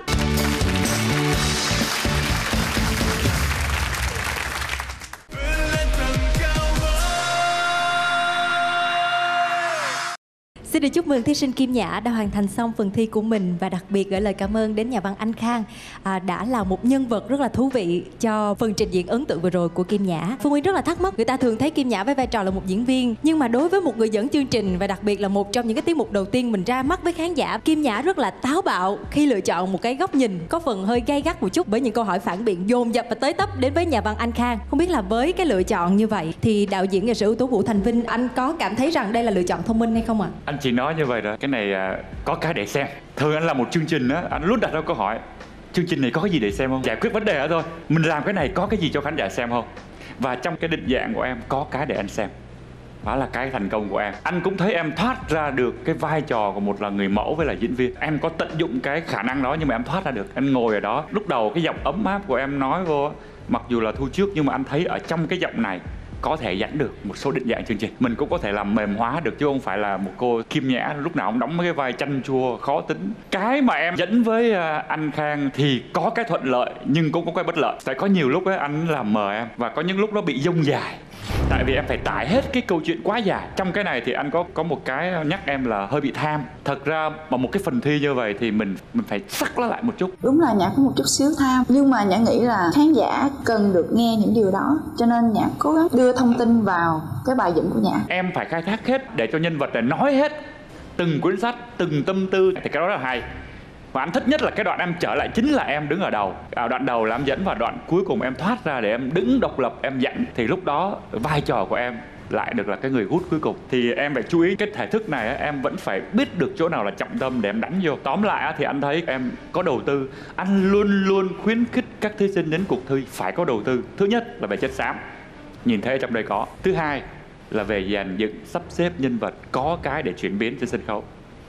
Xin được chúc mừng thí sinh Kim Nhã đã hoàn thành xong phần thi của mình, và đặc biệt gửi lời cảm ơn đến nhà văn Anh Khang à, đã là một nhân vật rất là thú vị cho phần trình diễn ấn tượng vừa rồi của Kim Nhã. Phương Nguyên rất là thắc mắc, người ta thường thấy Kim Nhã với vai trò là một diễn viên, nhưng mà đối với một người dẫn chương trình và đặc biệt là một trong những cái tiết mục đầu tiên mình ra mắt với khán giả, Kim Nhã rất là táo bạo khi lựa chọn một cái góc nhìn có phần hơi gay gắt một chút, với những câu hỏi phản biện dồn dập và tới tấp đến với nhà văn Anh Khang. Không biết là với cái lựa chọn như vậy thì đạo diễn nghệ sĩ ưu tú Vũ Thành Vinh, anh có cảm thấy rằng đây là lựa chọn thông minh hay không ạ? À? Anh chỉ nói như vậy đó, cái này à, có cái để xem. Thường anh làm một chương trình á, anh luôn đặt ra câu hỏi chương trình này có cái gì để xem không, giải quyết vấn đề đó thôi. Mình làm cái này có cái gì cho khán giả xem không, và trong cái định dạng của em có cái để anh xem. Đó là cái thành công của em. Anh cũng thấy em thoát ra được cái vai trò của một là người mẫu với là diễn viên. Em có tận dụng cái khả năng đó, nhưng mà em thoát ra được. Em ngồi ở đó, lúc đầu cái giọng ấm áp của em nói vô, mặc dù là thu trước, nhưng mà anh thấy ở trong cái giọng này có thể dẫn được một số định dạng chương trình. Mình cũng có thể làm mềm hóa được, chứ không phải là một cô Kim Nhã lúc nào cũng đóng mấy cái vai chanh chua khó tính. Cái mà em dẫn với anh Khang thì có cái thuận lợi nhưng cũng có cái bất lợi. Tại có nhiều lúc ấy anh làm mờ em, và có những lúc nó bị dông dài, tại vì em phải tải hết cái câu chuyện quá dài. Trong cái này thì anh có có một cái nhắc em là hơi bị tham. Thật ra mà một cái phần thi như vậy thì mình mình phải sắc nó lại một chút. Đúng là Nhã có một chút xíu tham, nhưng mà Nhã nghĩ là khán giả cần được nghe những điều đó, cho nên Nhã cố gắng đưa thông tin vào cái bài dẫn của Nhã. Em phải khai thác hết để cho nhân vật này nói hết từng quyển sách, từng tâm tư, thì cái đó là hay. Và anh thích nhất là cái đoạn em trở lại chính là em đứng ở đầu. À, đoạn đầu là em dẫn, và đoạn cuối cùng em thoát ra để em đứng độc lập em dẫn. Thì lúc đó vai trò của em lại được là cái người hút cuối cùng. Thì em phải chú ý cái thể thức này, em vẫn phải biết được chỗ nào là trọng tâm để em đánh vô. Tóm lại thì anh thấy em có đầu tư. Anh luôn luôn khuyến khích các thí sinh đến cuộc thi phải có đầu tư. Thứ nhất là về chất xám, nhìn thấy trong đây có. Thứ hai là về dàn dựng, sắp xếp nhân vật, có cái để chuyển biến trên sân khấu.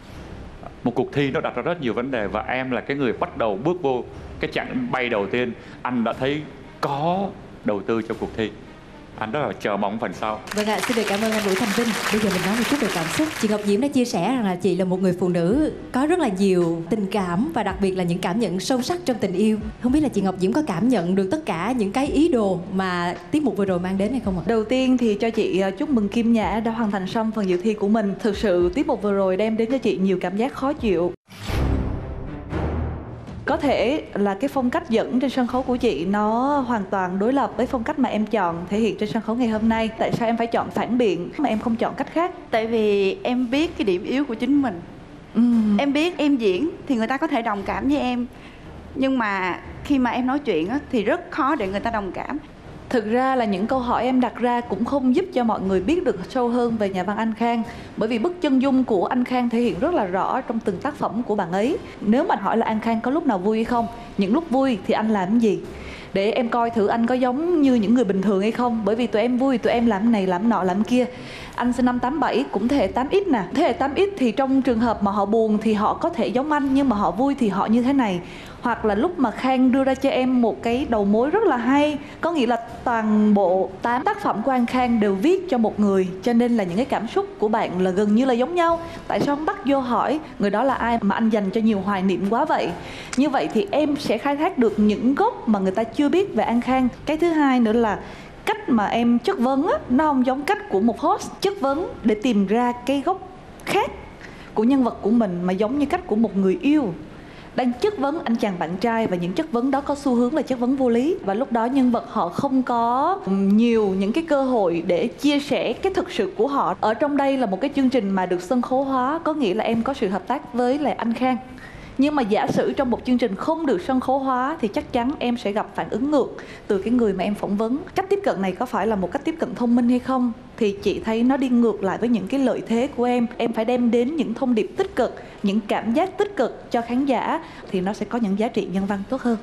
Một cuộc thi nó đặt ra rất nhiều vấn đề, và em là cái người bắt đầu bước vô cái chặng bay đầu tiên. Anh đã thấy có đầu tư cho cuộc thi. Anh rất là chờ mong phần sau. Vâng ạ, xin được cảm ơn anh Vũ Thành Vinh. Bây giờ mình nói một chút về cảm xúc. Chị Ngọc Diễm đã chia sẻ rằng là chị là một người phụ nữ có rất là nhiều tình cảm, và đặc biệt là những cảm nhận sâu sắc trong tình yêu. Không biết là chị Ngọc Diễm có cảm nhận được tất cả những cái ý đồ mà tiết mục vừa rồi mang đến hay không ạ? Đầu tiên thì cho chị chúc mừng Kim Nhã đã hoàn thành xong phần dự thi của mình. Thực sự tiết mục vừa rồi đem đến cho chị nhiều cảm giác khó chịu. Có thể là cái phong cách dẫn trên sân khấu của chị nó hoàn toàn đối lập với phong cách mà em chọn thể hiện trên sân khấu ngày hôm nay. Tại sao em phải chọn phản biện mà em không chọn cách khác? Tại vì em biết cái điểm yếu của chính mình. ừ. Em biết em diễn thì người ta có thể đồng cảm với em, nhưng mà khi mà em nói chuyện á, thì rất khó để người ta đồng cảm. Thực ra là những câu hỏi em đặt ra cũng không giúp cho mọi người biết được sâu hơn về nhà văn Anh Khang. Bởi vì bức chân dung của anh Khang thể hiện rất là rõ trong từng tác phẩm của bạn ấy. Nếu mà hỏi là anh Khang có lúc nào vui hay không, những lúc vui thì anh làm cái gì, để em coi thử anh có giống như những người bình thường hay không. Bởi vì tụi em vui, tụi em làm cái này, làm nọ, làm kia. Anh sinh năm tám bảy cũng thế hệ tám x nè. Thế hệ tám x thì trong trường hợp mà họ buồn thì họ có thể giống anh, nhưng mà họ vui thì họ như thế này. Hoặc là lúc mà Khang đưa ra cho em một cái đầu mối rất là hay, có nghĩa là toàn bộ tám tác phẩm của anh Khang đều viết cho một người, cho nên là những cái cảm xúc của bạn là gần như là giống nhau. Tại sao không bắt vô hỏi người đó là ai mà anh dành cho nhiều hoài niệm quá vậy? Như vậy thì em sẽ khai thác được những gốc mà người ta chưa biết về anh Khang. Cái thứ hai nữa là cách mà em chất vấn á, nó không giống cách của một host chất vấn để tìm ra cái gốc khác của nhân vật của mình, mà giống như cách của một người yêu đang chất vấn anh chàng bạn trai, và những chất vấn đó có xu hướng là chất vấn vô lý, và lúc đó nhân vật họ không có nhiều những cái cơ hội để chia sẻ cái thực sự của họ. Ở trong đây là một cái chương trình mà được sân khấu hóa, có nghĩa là em có sự hợp tác với lại anh Khang. Nhưng mà giả sử trong một chương trình không được sân khấu hóa thì chắc chắn em sẽ gặp phản ứng ngược từ cái người mà em phỏng vấn. Cách tiếp cận này có phải là một cách tiếp cận thông minh hay không? Thì chị thấy nó đi ngược lại với những cái lợi thế của em. Em phải đem đến những thông điệp tích cực, những cảm giác tích cực cho khán giả, thì nó sẽ có những giá trị nhân văn tốt hơn.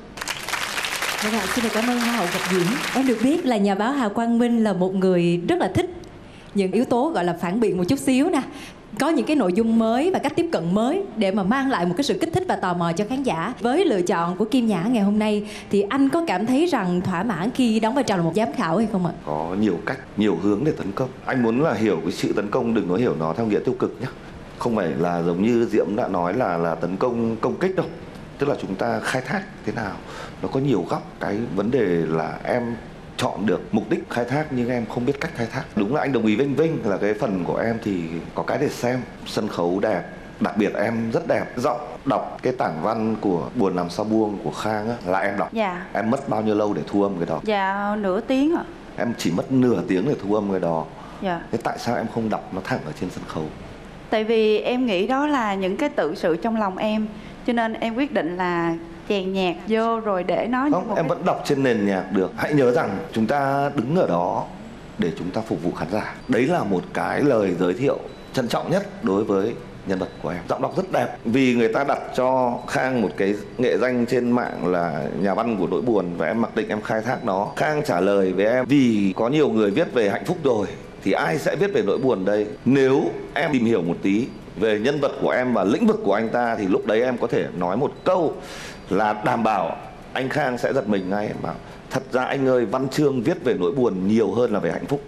Vâng ạ, xin được cảm ơn Hoa hậu Ngọc Diễm. Em được biết là nhà báo Hà Quang Minh là một người rất là thích những yếu tố gọi là phản biện một chút xíu nè, có những cái nội dung mới và cách tiếp cận mới để mà mang lại một cái sự kích thích và tò mò cho khán giả. Với lựa chọn của Kim Nhã ngày hôm nay thì anh có cảm thấy rằng thỏa mãn khi đóng vai trò là một giám khảo hay không ạ? Có nhiều cách, nhiều hướng để tấn công. Anh muốn là hiểu cái sự tấn công, đừng có hiểu nó theo nghĩa tiêu cực nhé. Không phải là giống như Diễm đã nói là là tấn công công kích đâu. Tức là chúng ta khai thác thế nào, nó có nhiều góc. Cái vấn đề là em chọn được mục đích khai thác nhưng em không biết cách khai thác. Đúng là anh đồng ý với anh Vinh là cái phần của em thì có cái để xem. Sân khấu đẹp, đặc biệt em rất đẹp. Giọng đọc cái tảng văn của Buồn Làm Sao Buông của Khang á, là em đọc. Dạ. Em mất bao nhiêu lâu để thu âm cái đó? Dạ nửa tiếng ạ. Em chỉ mất nửa tiếng để thu âm cái đó. Dạ. Thế tại sao em không đọc nó thẳng ở trên sân khấu? Tại vì em nghĩ đó là những cái tự sự trong lòng em, cho nên em quyết định là chèn nhạc vô rồi để nó không, em cái... vẫn đọc trên nền nhạc được. Hãy nhớ rằng chúng ta đứng ở đó để chúng ta phục vụ khán giả. Đấy là một cái lời giới thiệu trân trọng nhất đối với nhân vật của em. Giọng đọc rất đẹp. Vì người ta đặt cho Khang một cái nghệ danh trên mạng là nhà văn của nỗi buồn, và em mặc định em khai thác nó. Khang trả lời với em vì có nhiều người viết về hạnh phúc rồi thì ai sẽ viết về nỗi buồn đây? Nếu em tìm hiểu một tí về nhân vật của em và lĩnh vực của anh ta thì lúc đấy em có thể nói một câu là đảm bảo anh Khang sẽ giật mình ngay. Em bảo thật ra anh ơi, văn chương viết về nỗi buồn nhiều hơn là về hạnh phúc.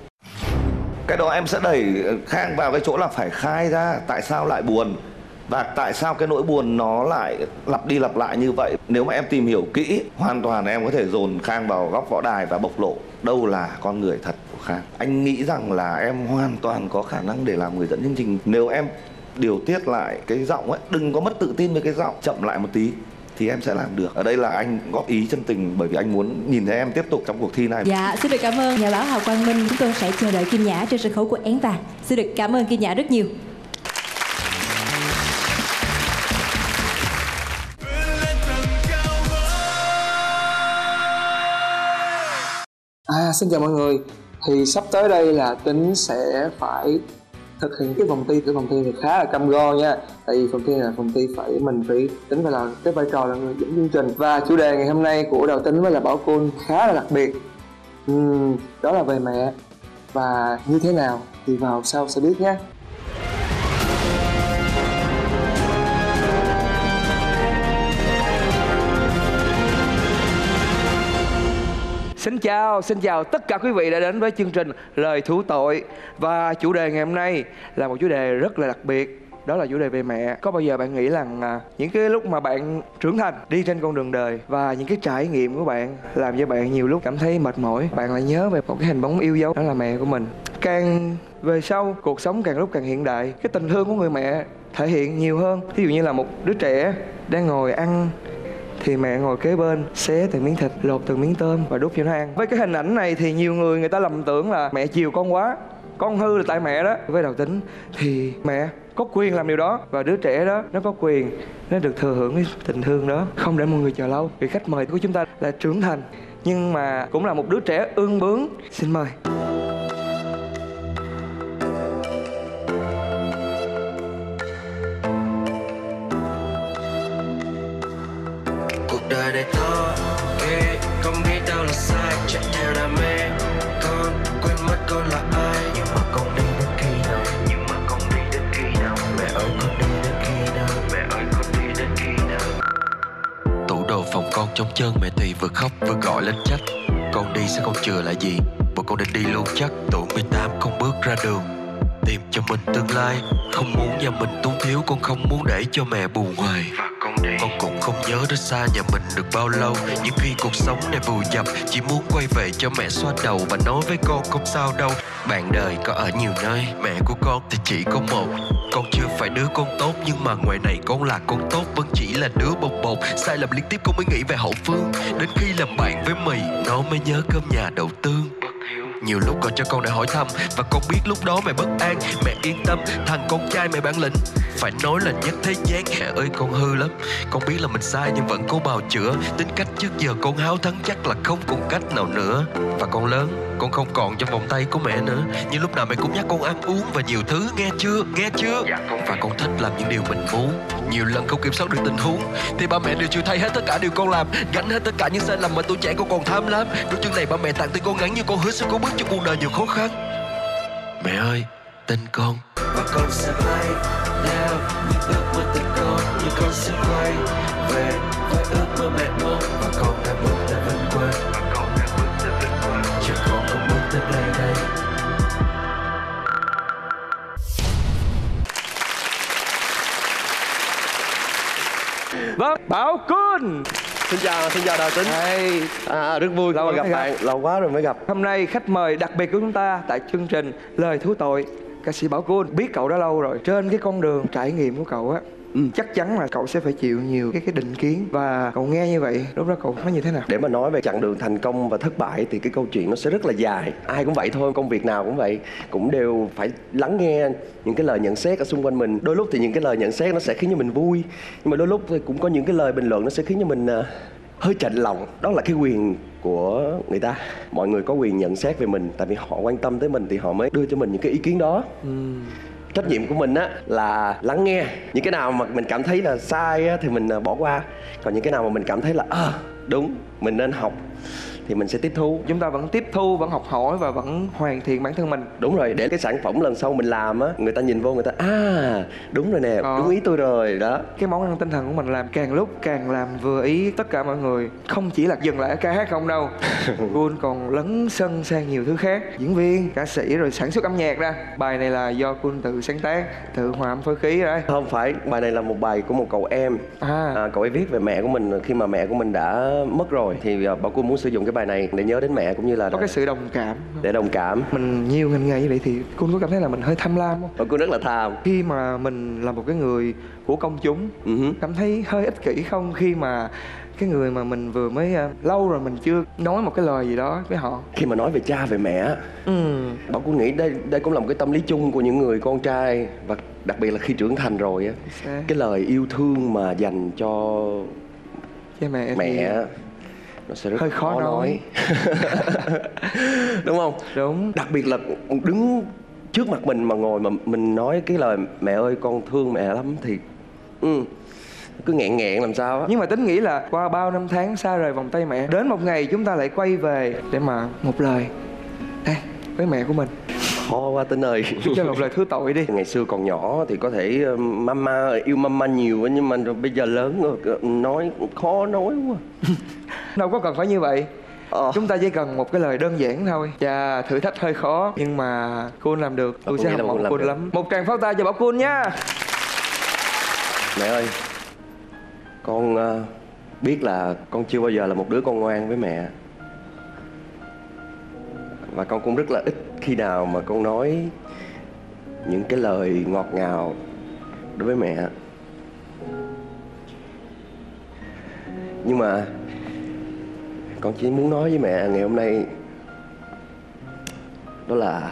Cái đó em sẽ đẩy Khang vào cái chỗ là phải khai ra tại sao lại buồn và tại sao cái nỗi buồn nó lại lặp đi lặp lại như vậy. Nếu mà em tìm hiểu kỹ, hoàn toàn em có thể dồn Khang vào góc võ đài và bộc lộ đâu là con người thật của Khang. Anh nghĩ rằng là em hoàn toàn có khả năng để làm người dẫn chương trình. Nếu em điều tiết lại cái giọng ấy, đừng có mất tự tin với cái giọng, chậm lại một tí thì em sẽ làm được. Ở đây là anh góp ý chân tình bởi vì anh muốn nhìn thấy em tiếp tục trong cuộc thi này. Dạ, xin được cảm ơn nhà báo Hà Quang Minh. Chúng tôi sẽ chờ đợi Kim Nhã trên sân khấu của Én Vàng. Xin được cảm ơn Kim Nhã rất nhiều. À, xin chào mọi người. Thì sắp tới đây là Tính sẽ phải thực hiện cái vòng thi. Cái vòng thi này khá là cam go nha. Tại vì vòng thi này là vòng thi phải mình phải Tính phải là cái vai trò là người dẫn chương trình. Và chủ đề ngày hôm nay của Đào Tính với là Bảo Côn khá là đặc biệt. uhm, Đó là về mẹ. Và như thế nào thì vào sau sẽ biết nhé. Xin chào, xin chào tất cả quý vị đã đến với chương trình Lời Thú Tội. Và chủ đề ngày hôm nay là một chủ đề rất là đặc biệt. Đó là chủ đề về mẹ. Có bao giờ bạn nghĩ rằng à, những cái lúc mà bạn trưởng thành, đi trên con đường đời và những cái trải nghiệm của bạn làm cho bạn nhiều lúc cảm thấy mệt mỏi, bạn lại nhớ về một cái hình bóng yêu dấu, đó là mẹ của mình. Càng về sau, cuộc sống càng lúc càng hiện đại, cái tình thương của người mẹ thể hiện nhiều hơn. Ví dụ như là một đứa trẻ đang ngồi ăn thì mẹ ngồi kế bên xé từng miếng thịt, lột từng miếng tôm và đút cho nó ăn. Với cái hình ảnh này thì nhiều người người ta lầm tưởng là mẹ chiều con quá, con hư là tại mẹ đó. Với Đào Tính thì mẹ có quyền làm điều đó, và đứa trẻ đó nó có quyền nó được thừa hưởng cái tình thương đó. Không để mọi người chờ lâu, vì khách mời của chúng ta là trưởng thành nhưng mà cũng là một đứa trẻ ương bướng. Xin mời. Đời này to ghê, không biết đâu là sai, chạy theo đam mê. Con quên mất con là ai, nhưng mà con đi đến khi nào, nhưng mà con đi đến khi nào, mẹ ơi con đi đến khi nào, mẹ ơi con đi đến khi nào. Tủ đồ trong chân mẹ thì vừa khóc vừa gọi lên trách. Con đi sẽ không chừa lại gì, bọn con định đi luôn chắc. Tuổi mười tám không bước ra đường, tìm cho mình tương lai. Không muốn nhà mình túng thiếu, con không muốn để cho mẹ buồn hoài. Và con đi, con cũng không nhớ đến xa nhà mình được bao lâu. Những khi cuộc sống này vùi dập, chỉ muốn quay về cho mẹ xoa đầu và nói với con không sao đâu. Bạn đời có ở nhiều nơi, mẹ của con thì chỉ có một. Con chưa phải đứa con tốt, nhưng mà ngoài này con là con tốt, vẫn chỉ là đứa bồng bột. Sai lầm liên tiếp con mới nghĩ về hậu phương, đến khi làm bạn với mì nó mới nhớ cơm nhà đậu tương. Nhiều lúc gọi cho con để hỏi thăm, và con biết lúc đó mẹ bất an. Mẹ yên tâm, thằng con trai mẹ bản lĩnh, phải nói là nhất thế gian. Mẹ ơi con hư lắm, con biết là mình sai nhưng vẫn cố bào chữa. Tính cách trước giờ con háo thắng chắc là không còn cách nào nữa. Và con lớn, con không còn trong vòng tay của mẹ nữa. Nhưng lúc nào mẹ cũng nhắc con ăn uống và nhiều thứ, nghe chưa, nghe chưa. Và con thích làm những điều mình muốn. Nhiều lần không kiểm soát được tình huống thì ba mẹ đều chịu thay hết tất cả điều con làm, gánh hết tất cả những sai lầm mà tuổi trẻ con còn tham lam. Đôi chân này ba mẹ tặng tay con ngắn như con hứa sẽ có bước trong cuộc đời nhiều khó khăn. Mẹ ơi, tin con. Và con sẽ bay theo những ước mơ tình con, nhưng con sẽ quay về với ước mơ mẹ mong. Và con đã bước tới vinh quang, và con đã bước tới vinh quang, cho con cũng bước tới đây đây. Vâng, Bảo Kun. Xin chào, xin chào Đào Tính. Hey. À, rất vui lâu gặp bạn, gặp. lâu quá rồi mới gặp. Hôm nay khách mời đặc biệt của chúng ta tại chương trình Lời Thú Tội, ca sĩ Bảo Kun. Biết cậu đã lâu rồi, trên cái con đường trải nghiệm của cậu á, ừ. chắc chắn là cậu sẽ phải chịu nhiều cái cái định kiến. Và cậu nghe như vậy, lúc đó cậu nói như thế nào? Để mà nói về chặng đường thành công và thất bại thì cái câu chuyện nó sẽ rất là dài. Ai cũng vậy thôi, công việc nào cũng vậy, cũng đều phải lắng nghe những cái lời nhận xét ở xung quanh mình. Đôi lúc thì những cái lời nhận xét nó sẽ khiến cho mình vui, nhưng mà đôi lúc thì cũng có những cái lời bình luận nó sẽ khiến cho mình uh, hơi chạnh lòng. Đó là cái quyền của người ta. Mọi người có quyền nhận xét về mình, tại vì họ quan tâm tới mình thì họ mới đưa cho mình những cái ý kiến đó. ừ. Trách nhiệm của mình á là lắng nghe. Những cái nào mà mình cảm thấy là sai á, thì mình bỏ qua. Còn những cái nào mà mình cảm thấy là à, đúng, mình nên học thì mình sẽ tiếp thu. Chúng ta vẫn tiếp thu, vẫn học hỏi và vẫn hoàn thiện bản thân mình. Đúng rồi, để cái sản phẩm lần sau mình làm á, người ta nhìn vô người ta à, đúng rồi nè, ờ. đúng ý tôi rồi đó. Cái món ăn tinh thần của mình làm càng lúc càng làm vừa ý tất cả mọi người. Không chỉ là dừng lại ở ca hát không đâu. Kun còn lấn sân sang nhiều thứ khác. Diễn viên, ca sĩ rồi sản xuất âm nhạc ra. Bài này là do Kun tự sáng tác, tự hòa âm phối khí rồi. Không phải, bài này là một bài của một cậu em. À. À, cậu ấy viết về mẹ của mình khi mà mẹ của mình đã mất rồi. Thì Bảo Kun muốn sử dụng cái bài này để nhớ đến mẹ, cũng như là có cái sự đồng cảm. Để đồng cảm. Mình nhiều ngành nghề như vậy thì Kun có cảm thấy là mình hơi tham lam không? Bảo Kun rất là tham. Khi mà mình là một cái người của công chúng, uh-huh. cảm thấy hơi ích kỷ không, khi mà cái người mà mình vừa mới uh, lâu rồi mình chưa nói một cái lời gì đó với họ. Khi mà nói về cha về mẹ, ừ. Bảo Kun nghĩ đây đây cũng là một cái tâm lý chung của những người con trai, và đặc biệt là khi trưởng thành rồi á, cái lời yêu thương mà dành cho cha mẹ mẹ thì... nó sẽ rất hơi khó, khó nói, nói. Đúng không? Đúng. Đặc biệt là đứng trước mặt mình mà ngồi mà mình nói cái lời mẹ ơi con thương mẹ lắm thì ừ, cứ nghẹn nghẹn làm sao á. Nhưng mà Tính nghĩ là qua bao năm tháng xa rời vòng tay mẹ, đến một ngày chúng ta lại quay về để mà một lời đây với mẹ của mình. Khó quá Tính ơi. Cho một lời thứ tội đi. Ngày xưa còn nhỏ thì có thể mama yêu mama nhiều, nhưng mà bây giờ lớn rồi nói khó nói quá. Đâu có cần phải như vậy. Ờ. Chúng ta chỉ cần một cái lời đơn giản thôi. Chà, thử thách hơi khó nhưng mà Kun làm được. Tôi sẽ hâm mộ Kun lắm. Một tràng pháo tay cho Bảo Kun nha. Mẹ ơi, con uh, biết là con chưa bao giờ là một đứa con ngoan với mẹ, và con cũng rất là ít khi nào mà con nói những cái lời ngọt ngào đối với mẹ. Nhưng mà con chỉ muốn nói với mẹ ngày hôm nay đó là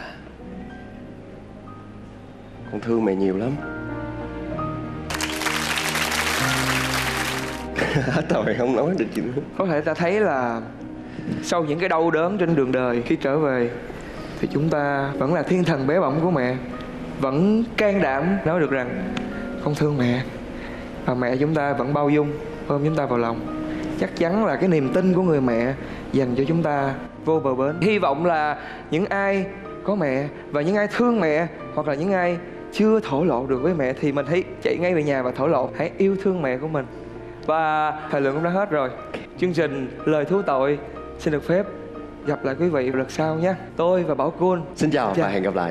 con thương mẹ nhiều lắm. Thôi không nói được gì nữa. Có thể ta thấy là sau những cái đau đớn trên đường đời, khi trở về thì chúng ta vẫn là thiên thần bé bỏng của mẹ, vẫn can đảm nói được rằng con thương mẹ, và mẹ chúng ta vẫn bao dung ôm chúng ta vào lòng. Chắc chắn là cái niềm tin của người mẹ dành cho chúng ta vô bờ bến. Hy vọng là những ai có mẹ và những ai thương mẹ, hoặc là những ai chưa thổ lộ được với mẹ, thì mình hãy chạy ngay về nhà và thổ lộ. Hãy yêu thương mẹ của mình. Và thời lượng cũng đã hết rồi. chương trình Lời Thú Tội xin được phép gặp lại quý vị lần sau nhé. Tôi và Bảo Kun xin chào và hẹn gặp lại.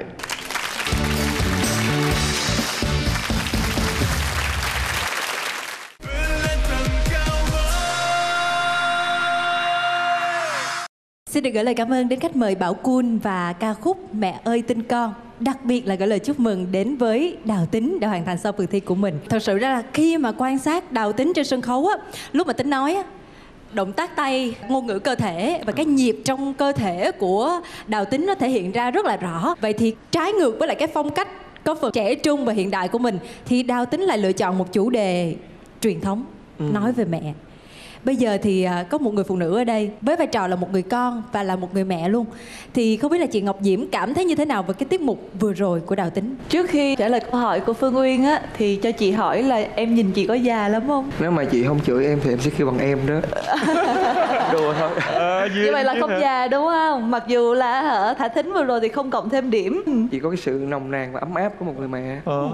Xin được gửi lời cảm ơn đến khách mời Bảo Kun và ca khúc Mẹ ơi tin con. Đặc biệt là gửi lời chúc mừng đến với Đào Tính đã hoàn thành xong phần thi của mình. Thật sự ra là khi mà quan sát Đào Tính trên sân khấu á, lúc mà Tính nói á, động tác tay, ngôn ngữ cơ thể và cái nhịp trong cơ thể của Đào Tính nó thể hiện ra rất là rõ. Vậy thì trái ngược với lại cái phong cách có phần trẻ trung và hiện đại của mình thì Đào Tính lại lựa chọn một chủ đề truyền thống, ừ. nói về mẹ. Bây giờ thì có một người phụ nữ ở đây với vai trò là một người con và là một người mẹ luôn. Thì không biết là chị Ngọc Diễm cảm thấy như thế nào về cái tiết mục vừa rồi của Đào Tính? Trước khi trả lời câu hỏi của Phương Uyên á, thì cho chị hỏi là em nhìn chị có già lắm không? Nếu mà chị không chửi em thì em sẽ kêu bằng em đó. Đùa thôi. À, như vậy là không hả? Già đúng không? Mặc dù là hả, Thả Thính vừa rồi thì không cộng thêm điểm. Chỉ có cái sự nồng nàn và ấm áp của một người mẹ. Ờ.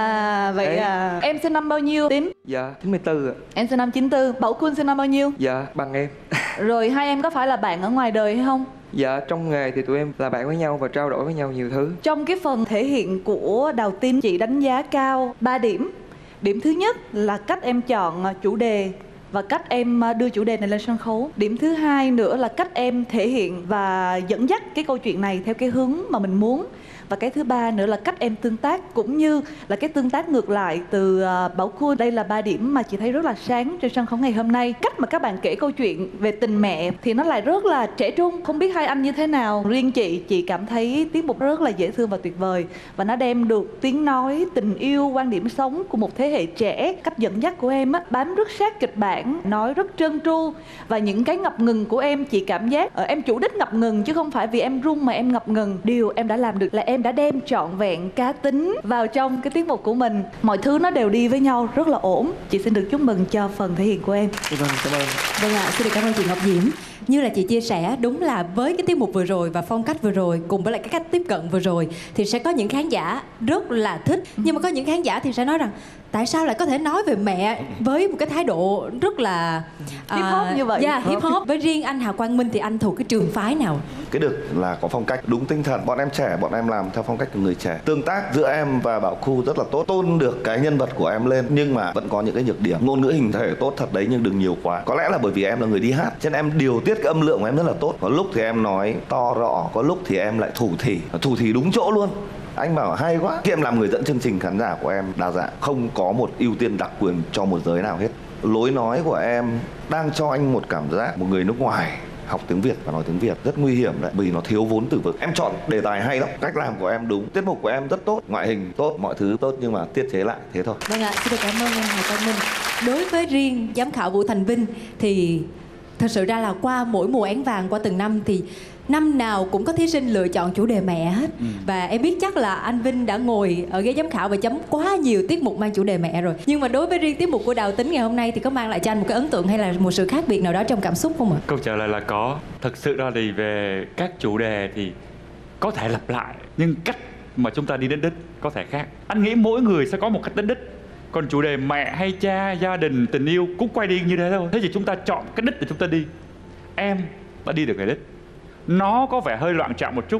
À vậy Đấy. à. Em sinh năm bao nhiêu Tính? Dạ chín mươi tư ạ. Em sinh năm chín tư. Bảo Kun sinh năm bao nhiêu? Dạ bằng em. Rồi hai em có phải là bạn ở ngoài đời hay không? Dạ trong nghề thì tụi em là bạn với nhau và trao đổi với nhau nhiều thứ. Trong cái phần thể hiện của Đào Tính, chị đánh giá cao ba điểm. Điểm thứ nhất là cách em chọn chủ đề và cách em đưa chủ đề này lên sân khấu. Điểm thứ hai nữa là cách em thể hiện và dẫn dắt cái câu chuyện này theo cái hướng mà mình muốn. Và cái thứ ba nữa là cách em tương tác cũng như là cái tương tác ngược lại từ uh, Bảo Kun. Đây là ba điểm mà chị thấy rất là sáng trên sân khấu ngày hôm nay. Cách mà các bạn kể câu chuyện về tình mẹ thì nó lại rất là trẻ trung. Không biết hai anh như thế nào. Riêng chị, chị cảm thấy tiết mục rất là dễ thương và tuyệt vời. Và nó đem được tiếng nói, tình yêu, quan điểm sống của một thế hệ trẻ. Cách dẫn dắt của em á, bám rất sát kịch bản, nói rất trơn tru. Và những cái ngập ngừng của em, chị cảm giác uh, em chủ đích ngập ngừng chứ không phải vì em run mà em ngập ngừng. Điều em đã làm được là em Em đã đem trọn vẹn cá tính vào trong cái tiết mục của mình. Mọi thứ nó đều đi với nhau rất là ổn. Chị xin được chúc mừng cho phần thể hiện của em. Vâng, cảm ơn. Vâng ạ, à, xin được cảm ơn chị Ngọc Diễm. Như là chị chia sẻ, đúng là với cái tiết mục vừa rồi và phong cách vừa rồi cùng với lại cái cách tiếp cận vừa rồi thì sẽ có những khán giả rất là thích. Nhưng mà có những khán giả thì sẽ nói rằng tại sao lại có thể nói về mẹ với một cái thái độ rất là uh, hip hop như vậy. Yeah, hip hop. Với riêng anh Hà Quang Minh thì anh thuộc cái trường phái nào? Cái được là có phong cách đúng tinh thần. Bọn em trẻ, bọn em làm theo phong cách của người trẻ. Tương tác giữa em và Bảo Khu rất là tốt, tôn được cái nhân vật của em lên, nhưng mà vẫn có những cái nhược điểm. Ngôn ngữ hình thể tốt thật đấy nhưng đừng nhiều quá. Có lẽ là bởi vì em là người đi hát cho nên em điều tiết cái âm lượng của em rất là tốt. Có lúc thì em nói to rõ, có lúc thì em lại thủ thỉ, thủ thỉ đúng chỗ luôn. Anh bảo hay quá. Khi em làm người dẫn chương trình, khán giả của em đa dạng, không có một ưu tiên đặc quyền cho một giới nào hết. Lối nói của em đang cho anh một cảm giác một người nước ngoài học tiếng Việt và nói tiếng Việt rất nguy hiểm đấy, vì nó thiếu vốn từ vựng. Em chọn đề tài hay lắm, cách làm của em đúng, tiết mục của em rất tốt, ngoại hình tốt, mọi thứ tốt, nhưng mà tiết chế lại thế thôi. Vâng ạ, xin được cảm ơn Hà Quang Minh. Đối với riêng giám khảo Vũ Thành Vinh thì thật sự ra là qua mỗi mùa Én Vàng, qua từng năm thì năm nào cũng có thí sinh lựa chọn chủ đề mẹ hết. ừ. Và em biết chắc là anh Vinh đã ngồi ở ghế giám khảo và chấm quá nhiều tiết mục mang chủ đề mẹ rồi. Nhưng mà đối với riêng tiết mục của Đào Tính ngày hôm nay thì có mang lại cho anh một cái ấn tượng hay là một sự khác biệt nào đó trong cảm xúc không ạ? Câu trả lời là có. Thật sự ra thì về các chủ đề thì có thể lặp lại, nhưng cách mà chúng ta đi đến đích có thể khác. Anh nghĩ mỗi người sẽ có một cách đến đích. Còn chủ đề mẹ hay cha, gia đình, tình yêu cũng quay đi như thế thôi. Thế thì chúng ta chọn cái đích để chúng ta đi. Em đã đi được cái đích. Nó có vẻ hơi loạn trọng một chút.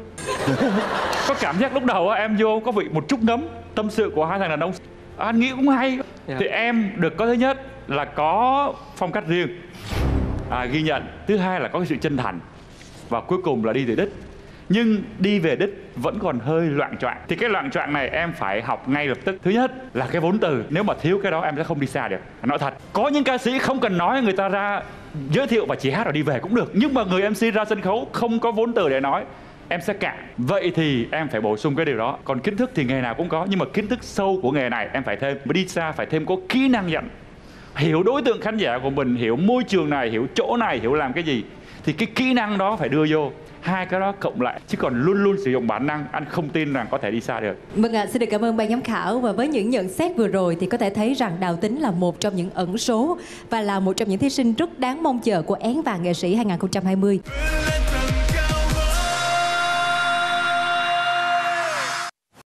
Có cảm giác lúc đầu em vô có vị một chút ngấm. Tâm sự của hai thằng đàn ông anh nghĩ cũng hay. yeah. Thì em được có thứ nhất là có phong cách riêng, à, ghi nhận. Thứ hai là có cái sự chân thành. Và cuối cùng là đi về đích. Nhưng đi về đích vẫn còn hơi loạn choạng. Thì cái loạn choạng này em phải học ngay lập tức. Thứ nhất là cái vốn từ. Nếu mà thiếu cái đó em sẽ không đi xa được. Nói thật, có những ca sĩ không cần nói người ta ra giới thiệu và chỉ hát rồi đi về cũng được. Nhưng mà người em xê ra sân khấu không có vốn từ để nói, em sẽ cạn. Vậy thì em phải bổ sung cái điều đó. Còn kiến thức thì nghề nào cũng có, nhưng mà kiến thức sâu của nghề này em phải thêm. Mới đi xa phải thêm có kỹ năng nhận. Hiểu đối tượng khán giả của mình, hiểu môi trường này, hiểu chỗ này, hiểu làm cái gì. Thì cái kỹ năng đó phải đưa vô. Hai cái đó cộng lại, chứ còn luôn luôn sử dụng bản năng anh không tin rằng có thể đi xa được. Vâng ạ, à, xin được cảm ơn ban giám khảo. Và với những nhận xét vừa rồi thì có thể thấy rằng Đào Tính là một trong những ẩn số và là một trong những thí sinh rất đáng mong chờ của Én Vàng Nghệ sĩ hai không hai không.